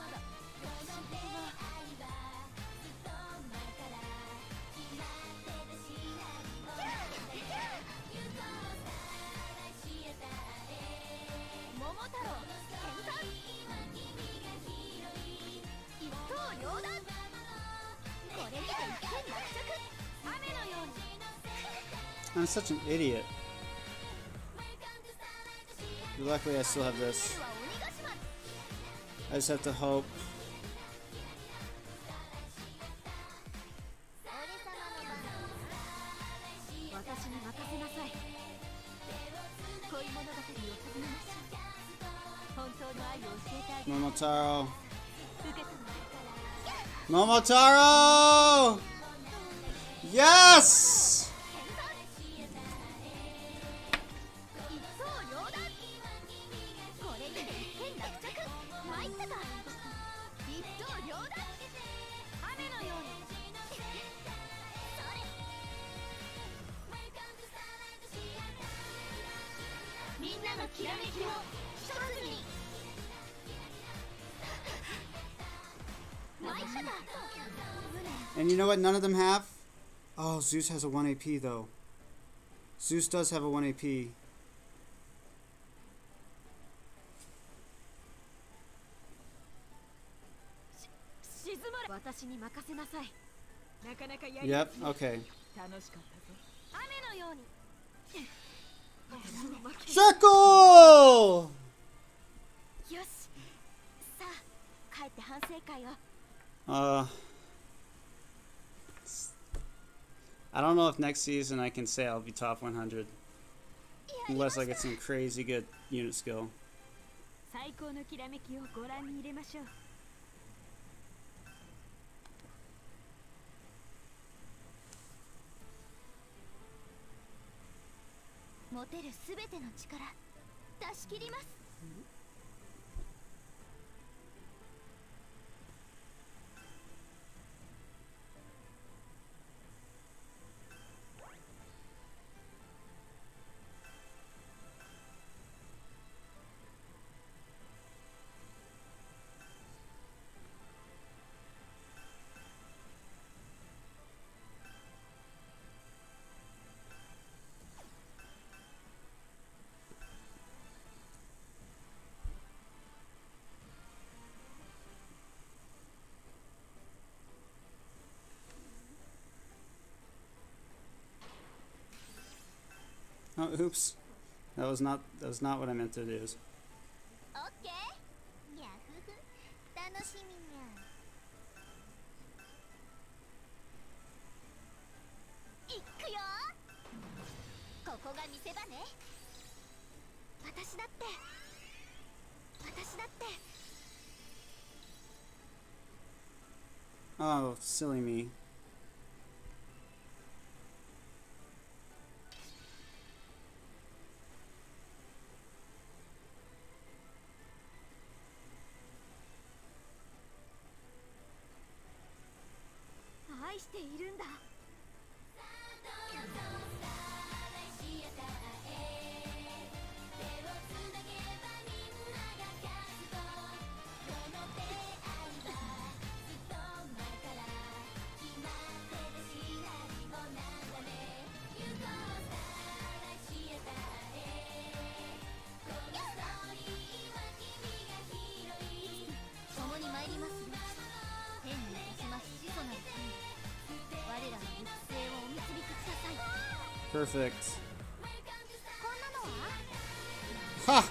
桃太郎剣山。一刀両断。これにて一件落着。雨のように。 I'm such an idiot. Luckily, I still have this. I just have to hope. 私に任せなさい。恋物語を始めましょう。本当の愛を教えてあげる。 Momotaro. 受け止め。 Momotaro! Yes! 一刀両断。これにて一件落着。参ったか。一刀両断。雨のように。それ。みんなのきらめきを一つに。参ったか。 And you know what none of them have? Oh, Zeus has a 1 AP though. Zeus does have a 1 AP. 静まれ。私に任せなさい。なかなかやり。 Yep, okay. 楽しかったぞ。 雨のように。 Shackle! よし。さあ、帰って反省会を。 I don't know if next season I can say I'll be top 100. Unless I get some crazy good unit skill. 最高のきらめきをご覧に入れましょう。 持てるすべての力出し切ります。 Oh, oops. That was not what I meant to do. オッケー。にゃふふ。楽しみにゃ。いくよ。ここが見せ場ね。私だって。私だって。 Oh, silly me. 愛しているんだ。 Perfect. こんなのは Ha!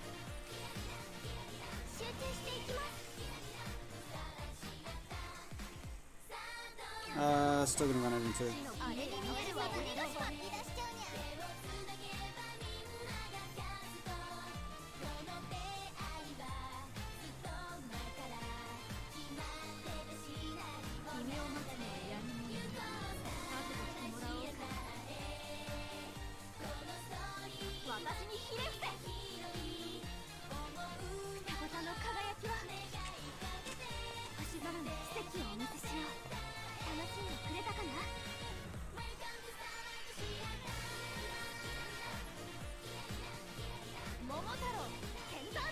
集中していきます Still gonna run it into. あれに見えるわ鬼ヶ島に出しちゃうにゃ君を待つのはやみもの覚悟してもらおうか私にひれ伏せ双子座の輝きは星空の奇跡をお見せしよう楽しんでくれたかな桃太郎剣山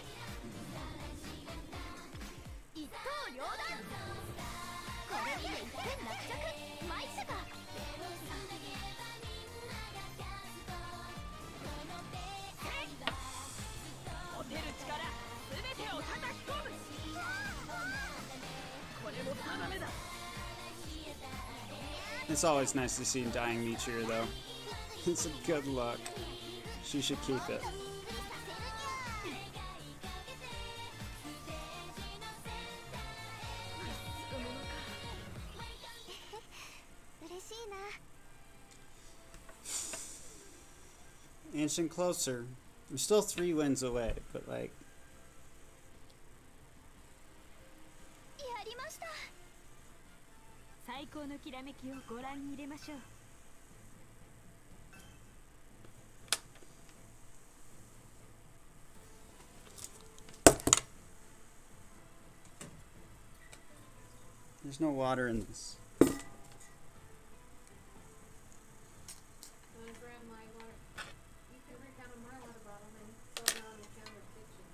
一刀両断これにて一点落着参ったか持てる力全てを叩き込むこれも定めだ It's always nice to see dying Meteor, though. It's a good look. She should keep it. 嬉しいな Inching closer. I'm still 3 wins away, but like, やりました最高のきらめきをご覧に入れましょう there's no water in this. Grab my water. You can drink out of my water bottle and throw it on the counter kitchen.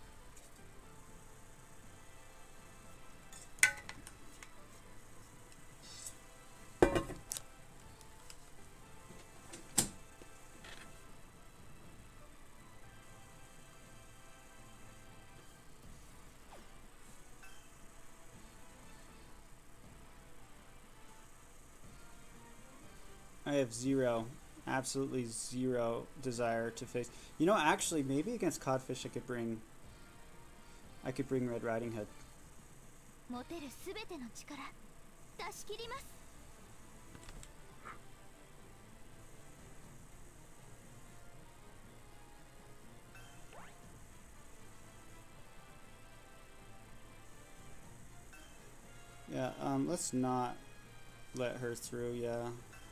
I have absolutely zero desire to face. You know, actually, maybe against Codfish I could bring Red Riding Hood. 持てるすべての力出し切ります Yeah, let's not let her through, yeah.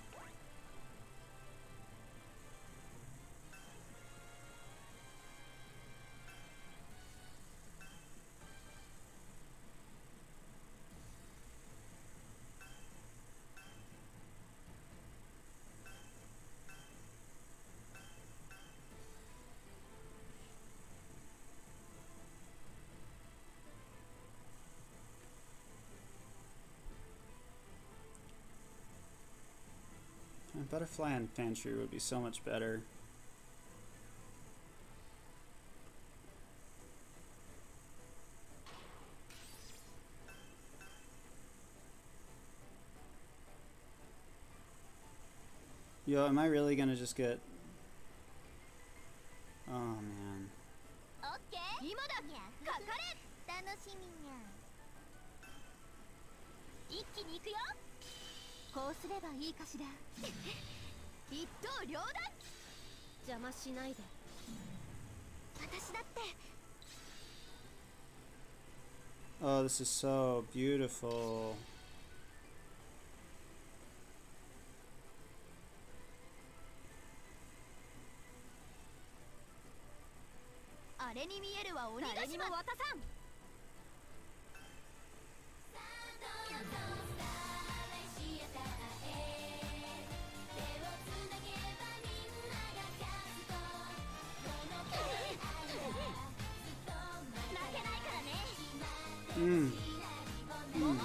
Butterfly and Pantry would be so much better. Yo, am I really gonna just get... Oh, man. オッケー今だにゃかかれ楽しみにゃ一気に行くよこうすればいいかしら一刀両断邪魔しないで私だって Oh, this is so beautiful. あれに見えるは鬼ヶ島渡さん桃太郎剣山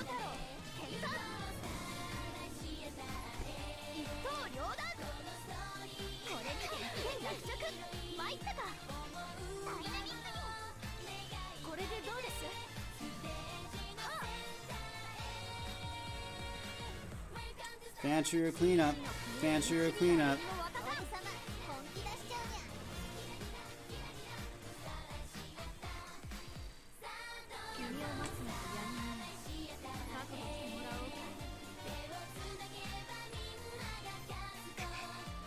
一刀両断これにて一点落着参ったかダイナミックにこれでどうですはあ Fancy or cleanup. Fancy or cleanup.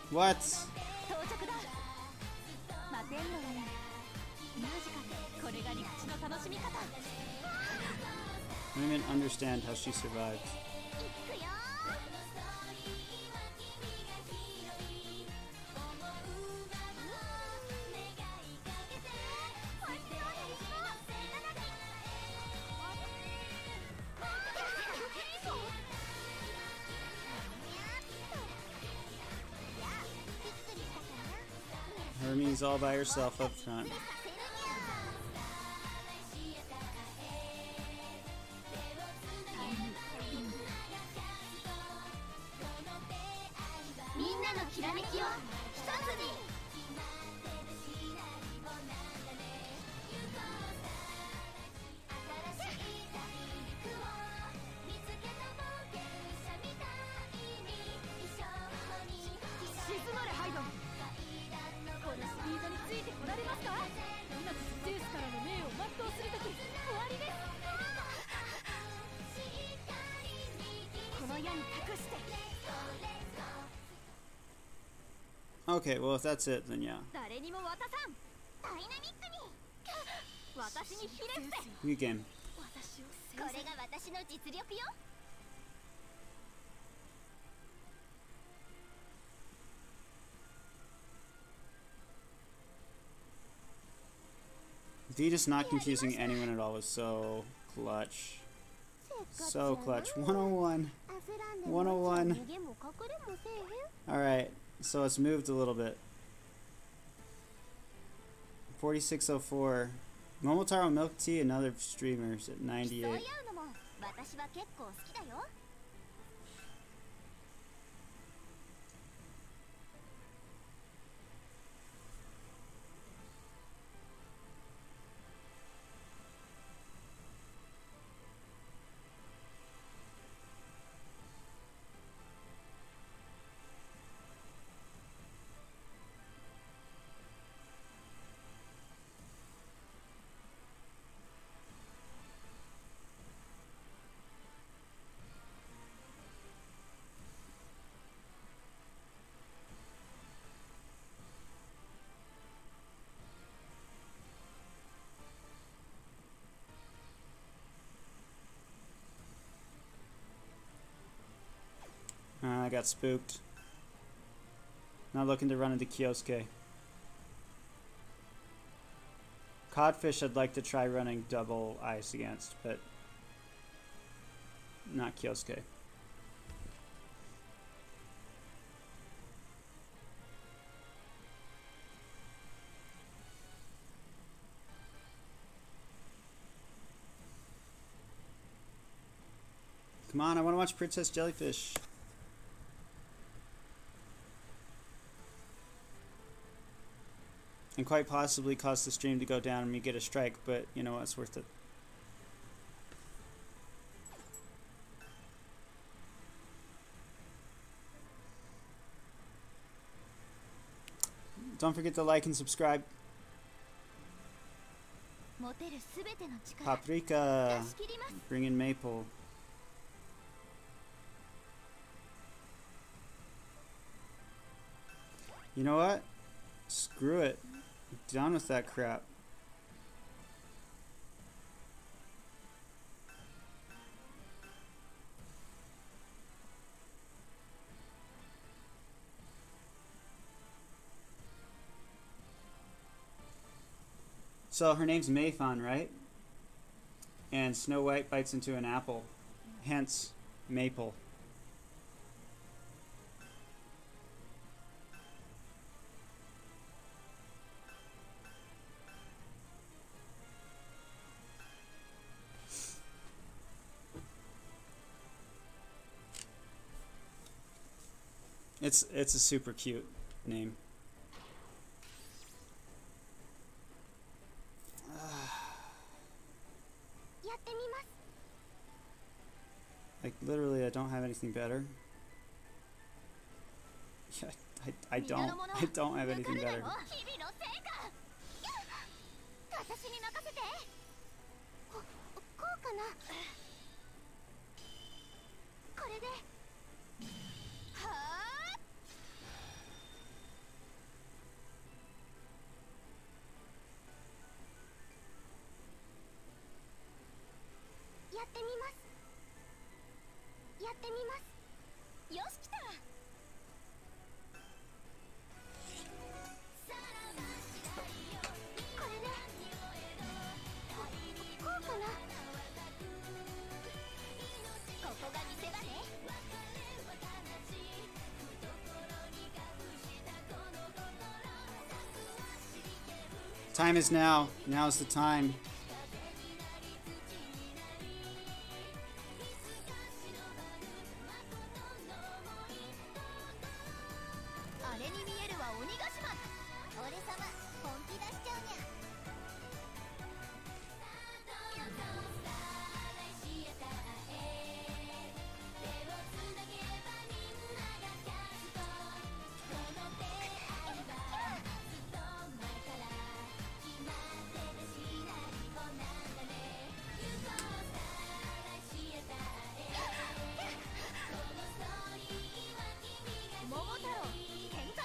What? 到着だ。摩天楼にミュージカル、これが陸地の楽しみ方。 I don't even understand how she survived. 行くよ。 Hermes all by herself up front. みんなのきらめきを一つに。静まれハイドン。このスピードについてこられますか。今こそゼウスからの命を全うするとき終わりです。この矢に託して。 Okay, well if that's it, then yeah. 誰にも渡さん。ダイナミックに。私にひれ伏せ。 You game. これが私の実力よ。 Vita's not confusing anyone at all was so clutch. So clutch. 101. 101. Alright, so it's moved a little bit. 4604. Momotaro Milk Tea and other streamers at 98. 私は結構好きだよ。 I got spooked. Not looking to run into Kyosuke. Codfish I'd like to try running double ice against, but not Kyosuke. Come on, I want to watch Princess Jellyfish. And quite possibly cause the stream to go down and me get a strike, but you know what, it's worth it. Don't forget to like and subscribe. Paprika, bring in maple. You know what? Screw it. Done with that crap. So her name's Mayfon, right? And Snow White bites into an apple. Hence, maple. It's a super cute name. Like literally, I don't have anything better. Yeah, I don't have anything better. ってみます。やってみます。よし、来た。これね。こうかな。ここが見せ場ね。 Time is now. Now's the time. あれに見えるは鬼ヶ島。俺様本気出しちゃうにゃ。桃太郎転換。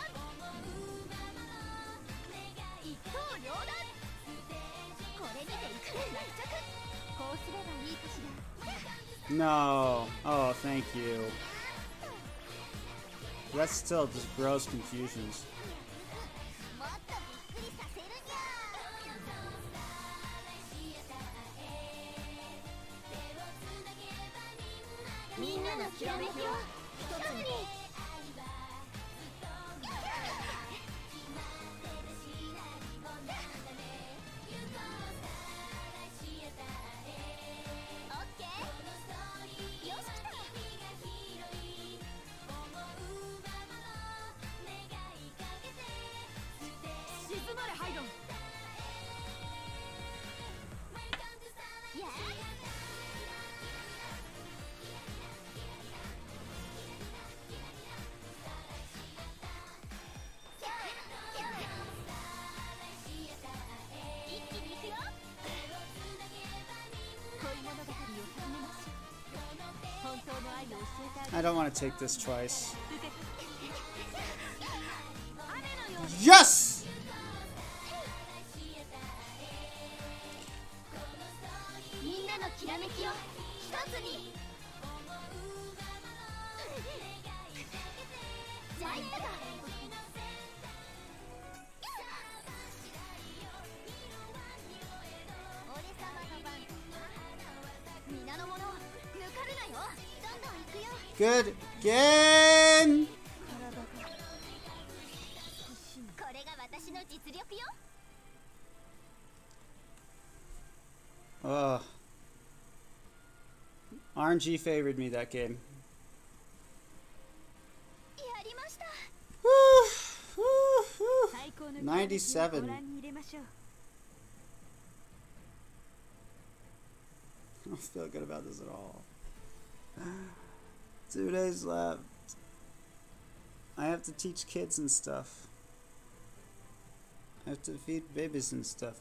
一刀両断。これにて一点落着。こうすればいいかしら。 No. Oh, thank you. That's still just gross confusions. もっとびっくりさせるにゃ。みんなのきらめきを一つに。オッケー。よし、来た。 静まれハイドン。 やー。一気に行くよ。恋物語を始めましょう。本当の愛を教えてあげ I don't want to take this twice. 雨のように Yes! みんなのきらめきを一つに。参ったか。俺様の番。皆の者を抜かるなよ。どんどん行くよ。 Good game! これが私の実力よ。 Ugh. RNG favored me that game. やりました。 Woo, woo, woo. 最高のきらめきをご覧に入れましょう。 I don't feel good about this at all. 2 days left. I have to teach kids and stuff. I have to feed babies and stuff.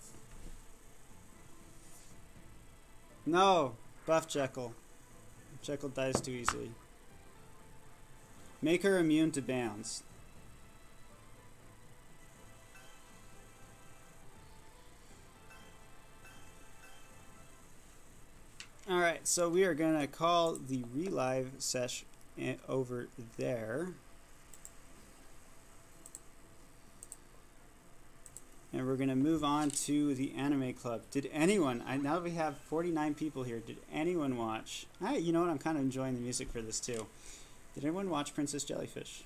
No! Buff Jekyll. Jekyll dies too easily. Make her immune to bans. Alright, so we are going to call the relive sesh over there. And we're going to move on to the anime club. Did anyone, now that we have 49 people here, did anyone watch? You know what, I'm kind of enjoying the music for this too. Did anyone watch Princess Jellyfish?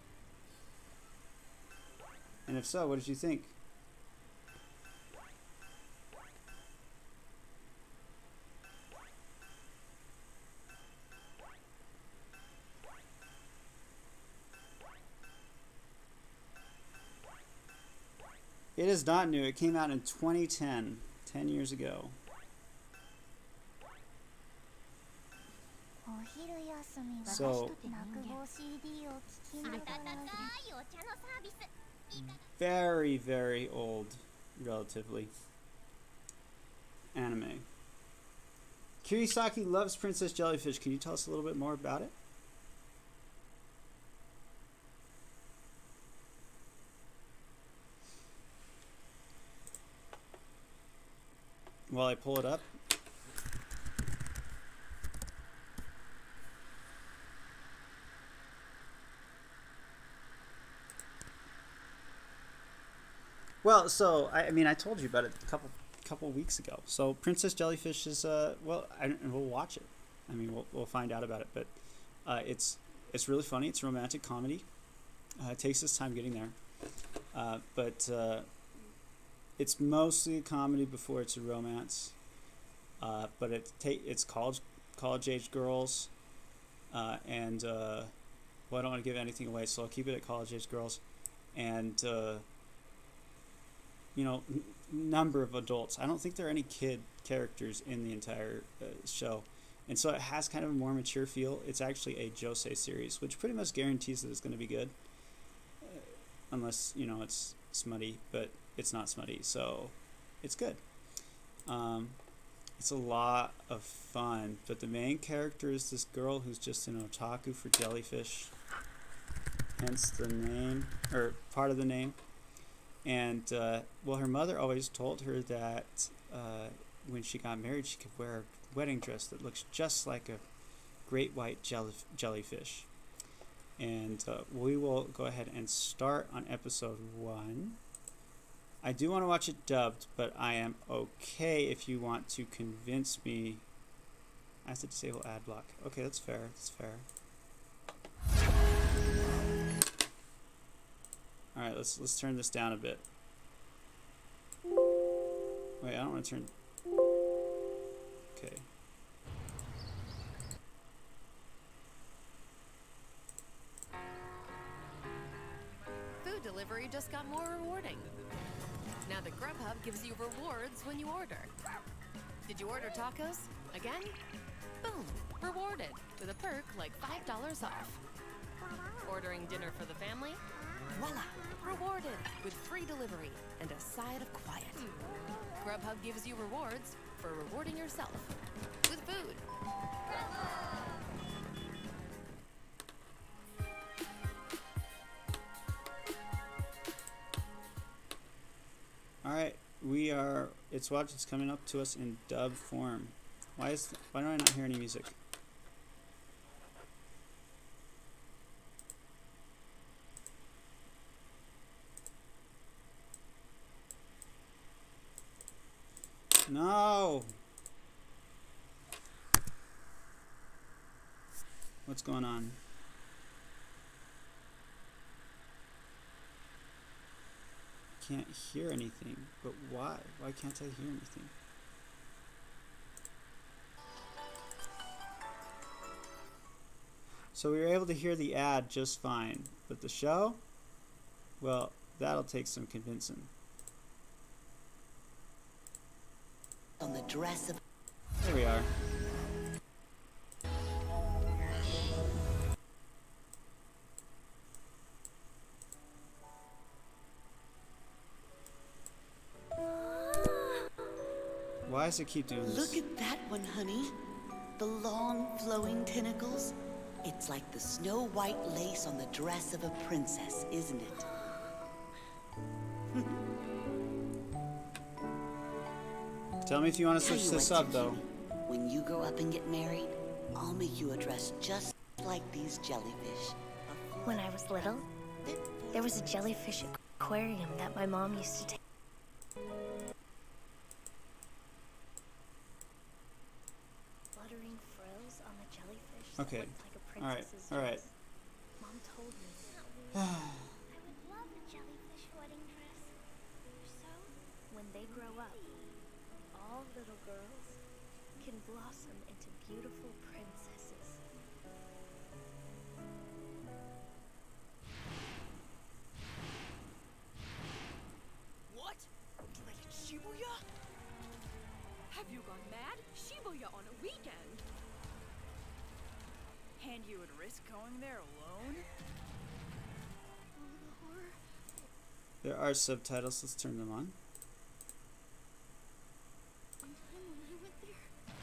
And if so, what did you think? It is not new. It came out in 2010, 10 years ago. お昼休み So 落語 CD を聞きながら温かいお茶のサービス。 very, very old, relatively, anime. Kirisaki loves Princess Jellyfish. Can you tell us a little bit more about it? While I pull it up. Well, so I mean, I told you about it a couple weeks ago. So Princess Jellyfish is well, we'll watch it. I mean, we'll find out about it, but it's really funny. It's a romantic comedy. It takes its time getting there, but it's mostly a comedy before it's a romance. But it's college age girls, and well, I don't want to give anything away, so I'll keep it at college age girls, and you know, number of adults. I don't think there are any kid characters in the entire show, and so it has kind of a more mature feel. It's actually a josei series, which pretty much guarantees that it's going to be good, unless you know it's smutty, but it's not smutty, so it's good. It's a lot of fun, but the main character is this girl who's just an otaku for Jellyfish, hence the name, or part of the name. And well, her mother always told her that when she got married, she could wear a wedding dress that looks just like a great white jellyfish. And we will go ahead and start on episode 1. I do want to watch it dubbed, but I am okay if you want to convince me. I have to disable ad block. Okay, that's fair. That's fair. All right, let's turn this down a bit. Wait, I don't want to turn. Okay. Food delivery just got more rewarding. Now the Grubhub gives you rewards when you order. Did you order tacos? Again? Boom! Rewarded with a perk like $5 off. Ordering dinner for the family? Voila! Rewarded with free delivery and a side of quiet. Grubhub gives you rewards for rewarding yourself with food. Alright, it's coming up to us in dub form. Why do I not hear any music? No! What's going on? Can't hear anything, but why? Why can't I hear anything? So we were able to hear the ad just fine, but the show? Well, that'll take some convincing. On the dress of... There we are. Why does it keep doing this? Look at that one, honey. The long, flowing tentacles. It's like the snow-white lace on the dress of a princess, isn't it? Tell me if you want to switch this up, though. When you grow up and get married, I'll make you a dress just like these jellyfish. When I was little, there was a jellyfish aquarium that my mom used to take. Fluttering frills on the jellyfish. Okay. Like a princess's All right. dress. Mom told me. I would love a jellyfish wedding dress. So? When they grow up, all little girls can blossom into beautiful princesses. What? Dreaded Shibuya? Have you gone mad? Shibuya on a weekend? And you would risk going there alone? There are subtitles. Let's turn them on. One time when I went there,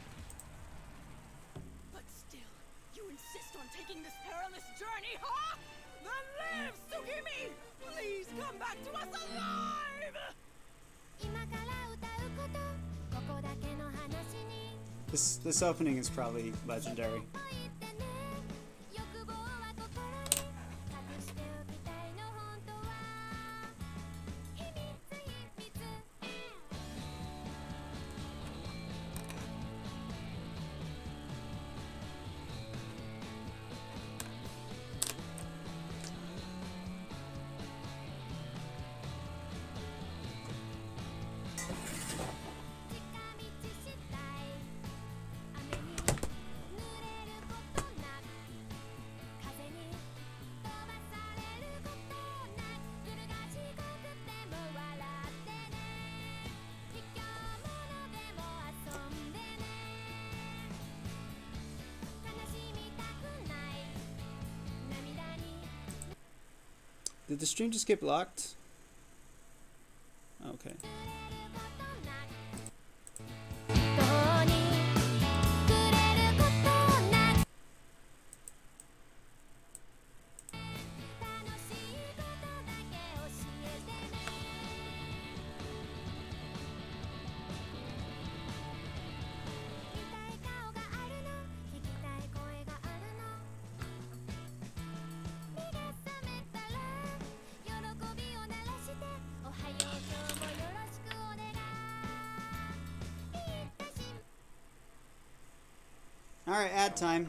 But still, you insist on taking this perilous journey, huh? Then live, Tsukimi! Please come back to us alive! 今から歌うこと、ここだけの話に This opening is probably legendary. 言ってね。欲望は心に隠しておきたいの本当は秘密 Did the stream just get blocked? Okay. Alright, ad time.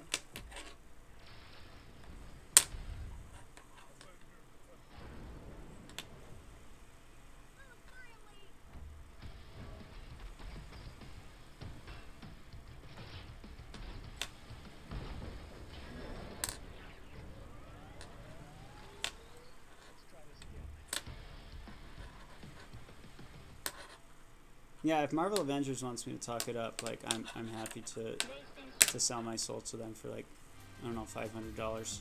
Yeah, if Marvel Avengers wants me to talk it up, like I'm happy to sell my soul to them for like, I don't know, $500. Earth's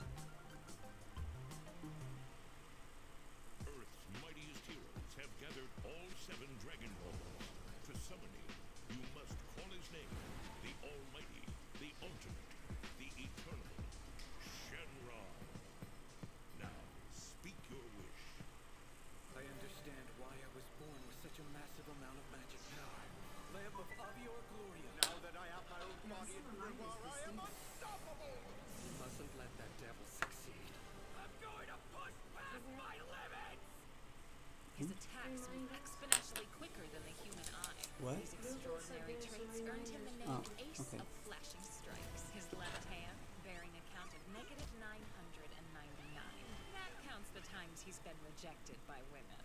mightiest heroes have gathered all 7 Dragon Balls. To summon him, you must call his name, the Almighty, the Ultimate, the Eternal, Shenron. Now, speak your wish. I understand why I was born with such a massive amount of magic power. Lamb of Avior Gloria. Now that I have my own body and pouvoir, I am unstoppable! You mustn't let that devil succeed. I'm going to push past my limits! His attacks move exponentially quicker than the human eye. What? These extraordinary traits earned him the name Ace okay. of Flashing Strikes. His left hand bearing a count of -999. That counts the times he's been rejected by women.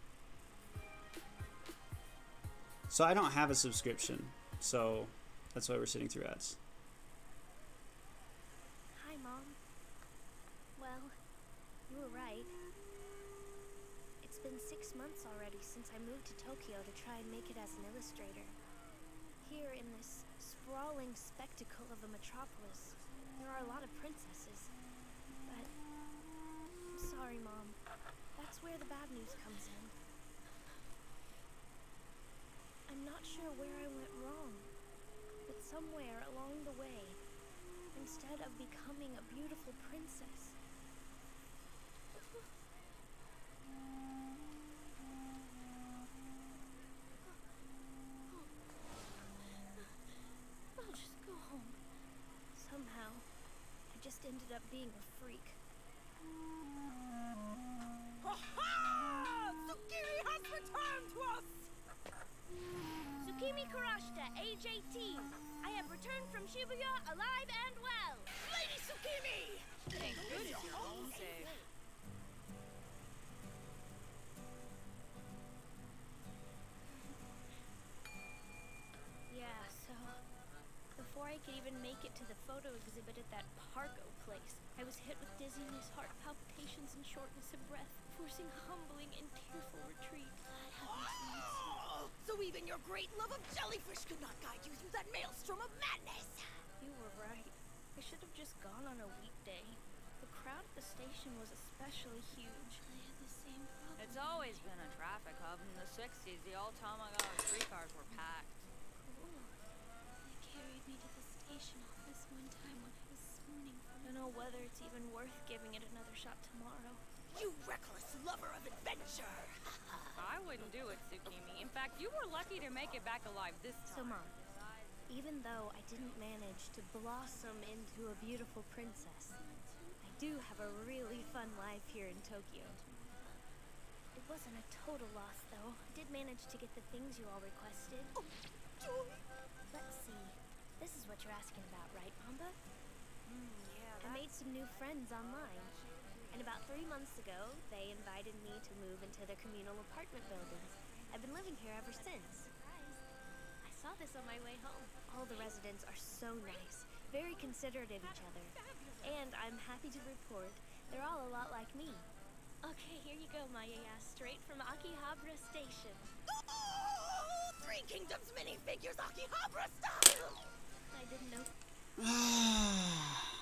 So I don't have a subscription, so that's why we're sitting through ads. Hi, Mom. Well, you were right. It's been 6 months already since I moved to Tokyo to try and make it as an illustrator. Here in this sprawling spectacle of a metropolis, there are a lot of princesses. But I'm sorry, Mom. That's where the bad news comes in. I'm not sure where I went wrong, but somewhere along the way, instead of becoming a beautiful princess, I'll just go home. Somehow, I just ended up being a freak. Ha-ha! Tsukimi has returned to us! Tsukimi Kurashita, age 18. I have returned from Shibuya alive and well. Lady Tsukimi! Thank goodness you're home safe. Yeah, so before I could even make it to the photo exhibit at that Pargo place, I was hit with dizziness, heart palpitations, and shortness of breath, forcing humbling and tearful retreat. Oh, so even your great love of Jellyfish could not guide you through that maelstrom of madness! You were right. I should have just gone on a weekday. The crowd at the station was especially huge. I had the same problem. It's always been a traffic hub. In the 60s, the old Tamagawa streetcars were packed. Cool. They carried me to the station office one time when I was swooning from I don't know whether it's even worth giving it another shot tomorrow. You reckless lover of adventure! I wouldn't do it, Tsukimi. In fact, you were lucky to make it back alive this So, time. Mom, even though I didn't manage to blossom into a beautiful princess, I do have a really fun life here in Tokyo. It wasn't a total loss, though. I did manage to get the things you all requested. Oh, joy! Let's see. This is what you're asking about, right, Mamba? Yeah, I made some new friends online. And about 3 months ago, they invited me to move into their communal apartment buildings. I've been living here ever since. I saw this on my way home. All the residents are so nice, very considerate of each other. And I'm happy to report, they're all a lot like me. Okay, here you go, Maya, straight from Akihabara Station. Oh, Three Kingdoms minifigures Akihabara style! I didn't know.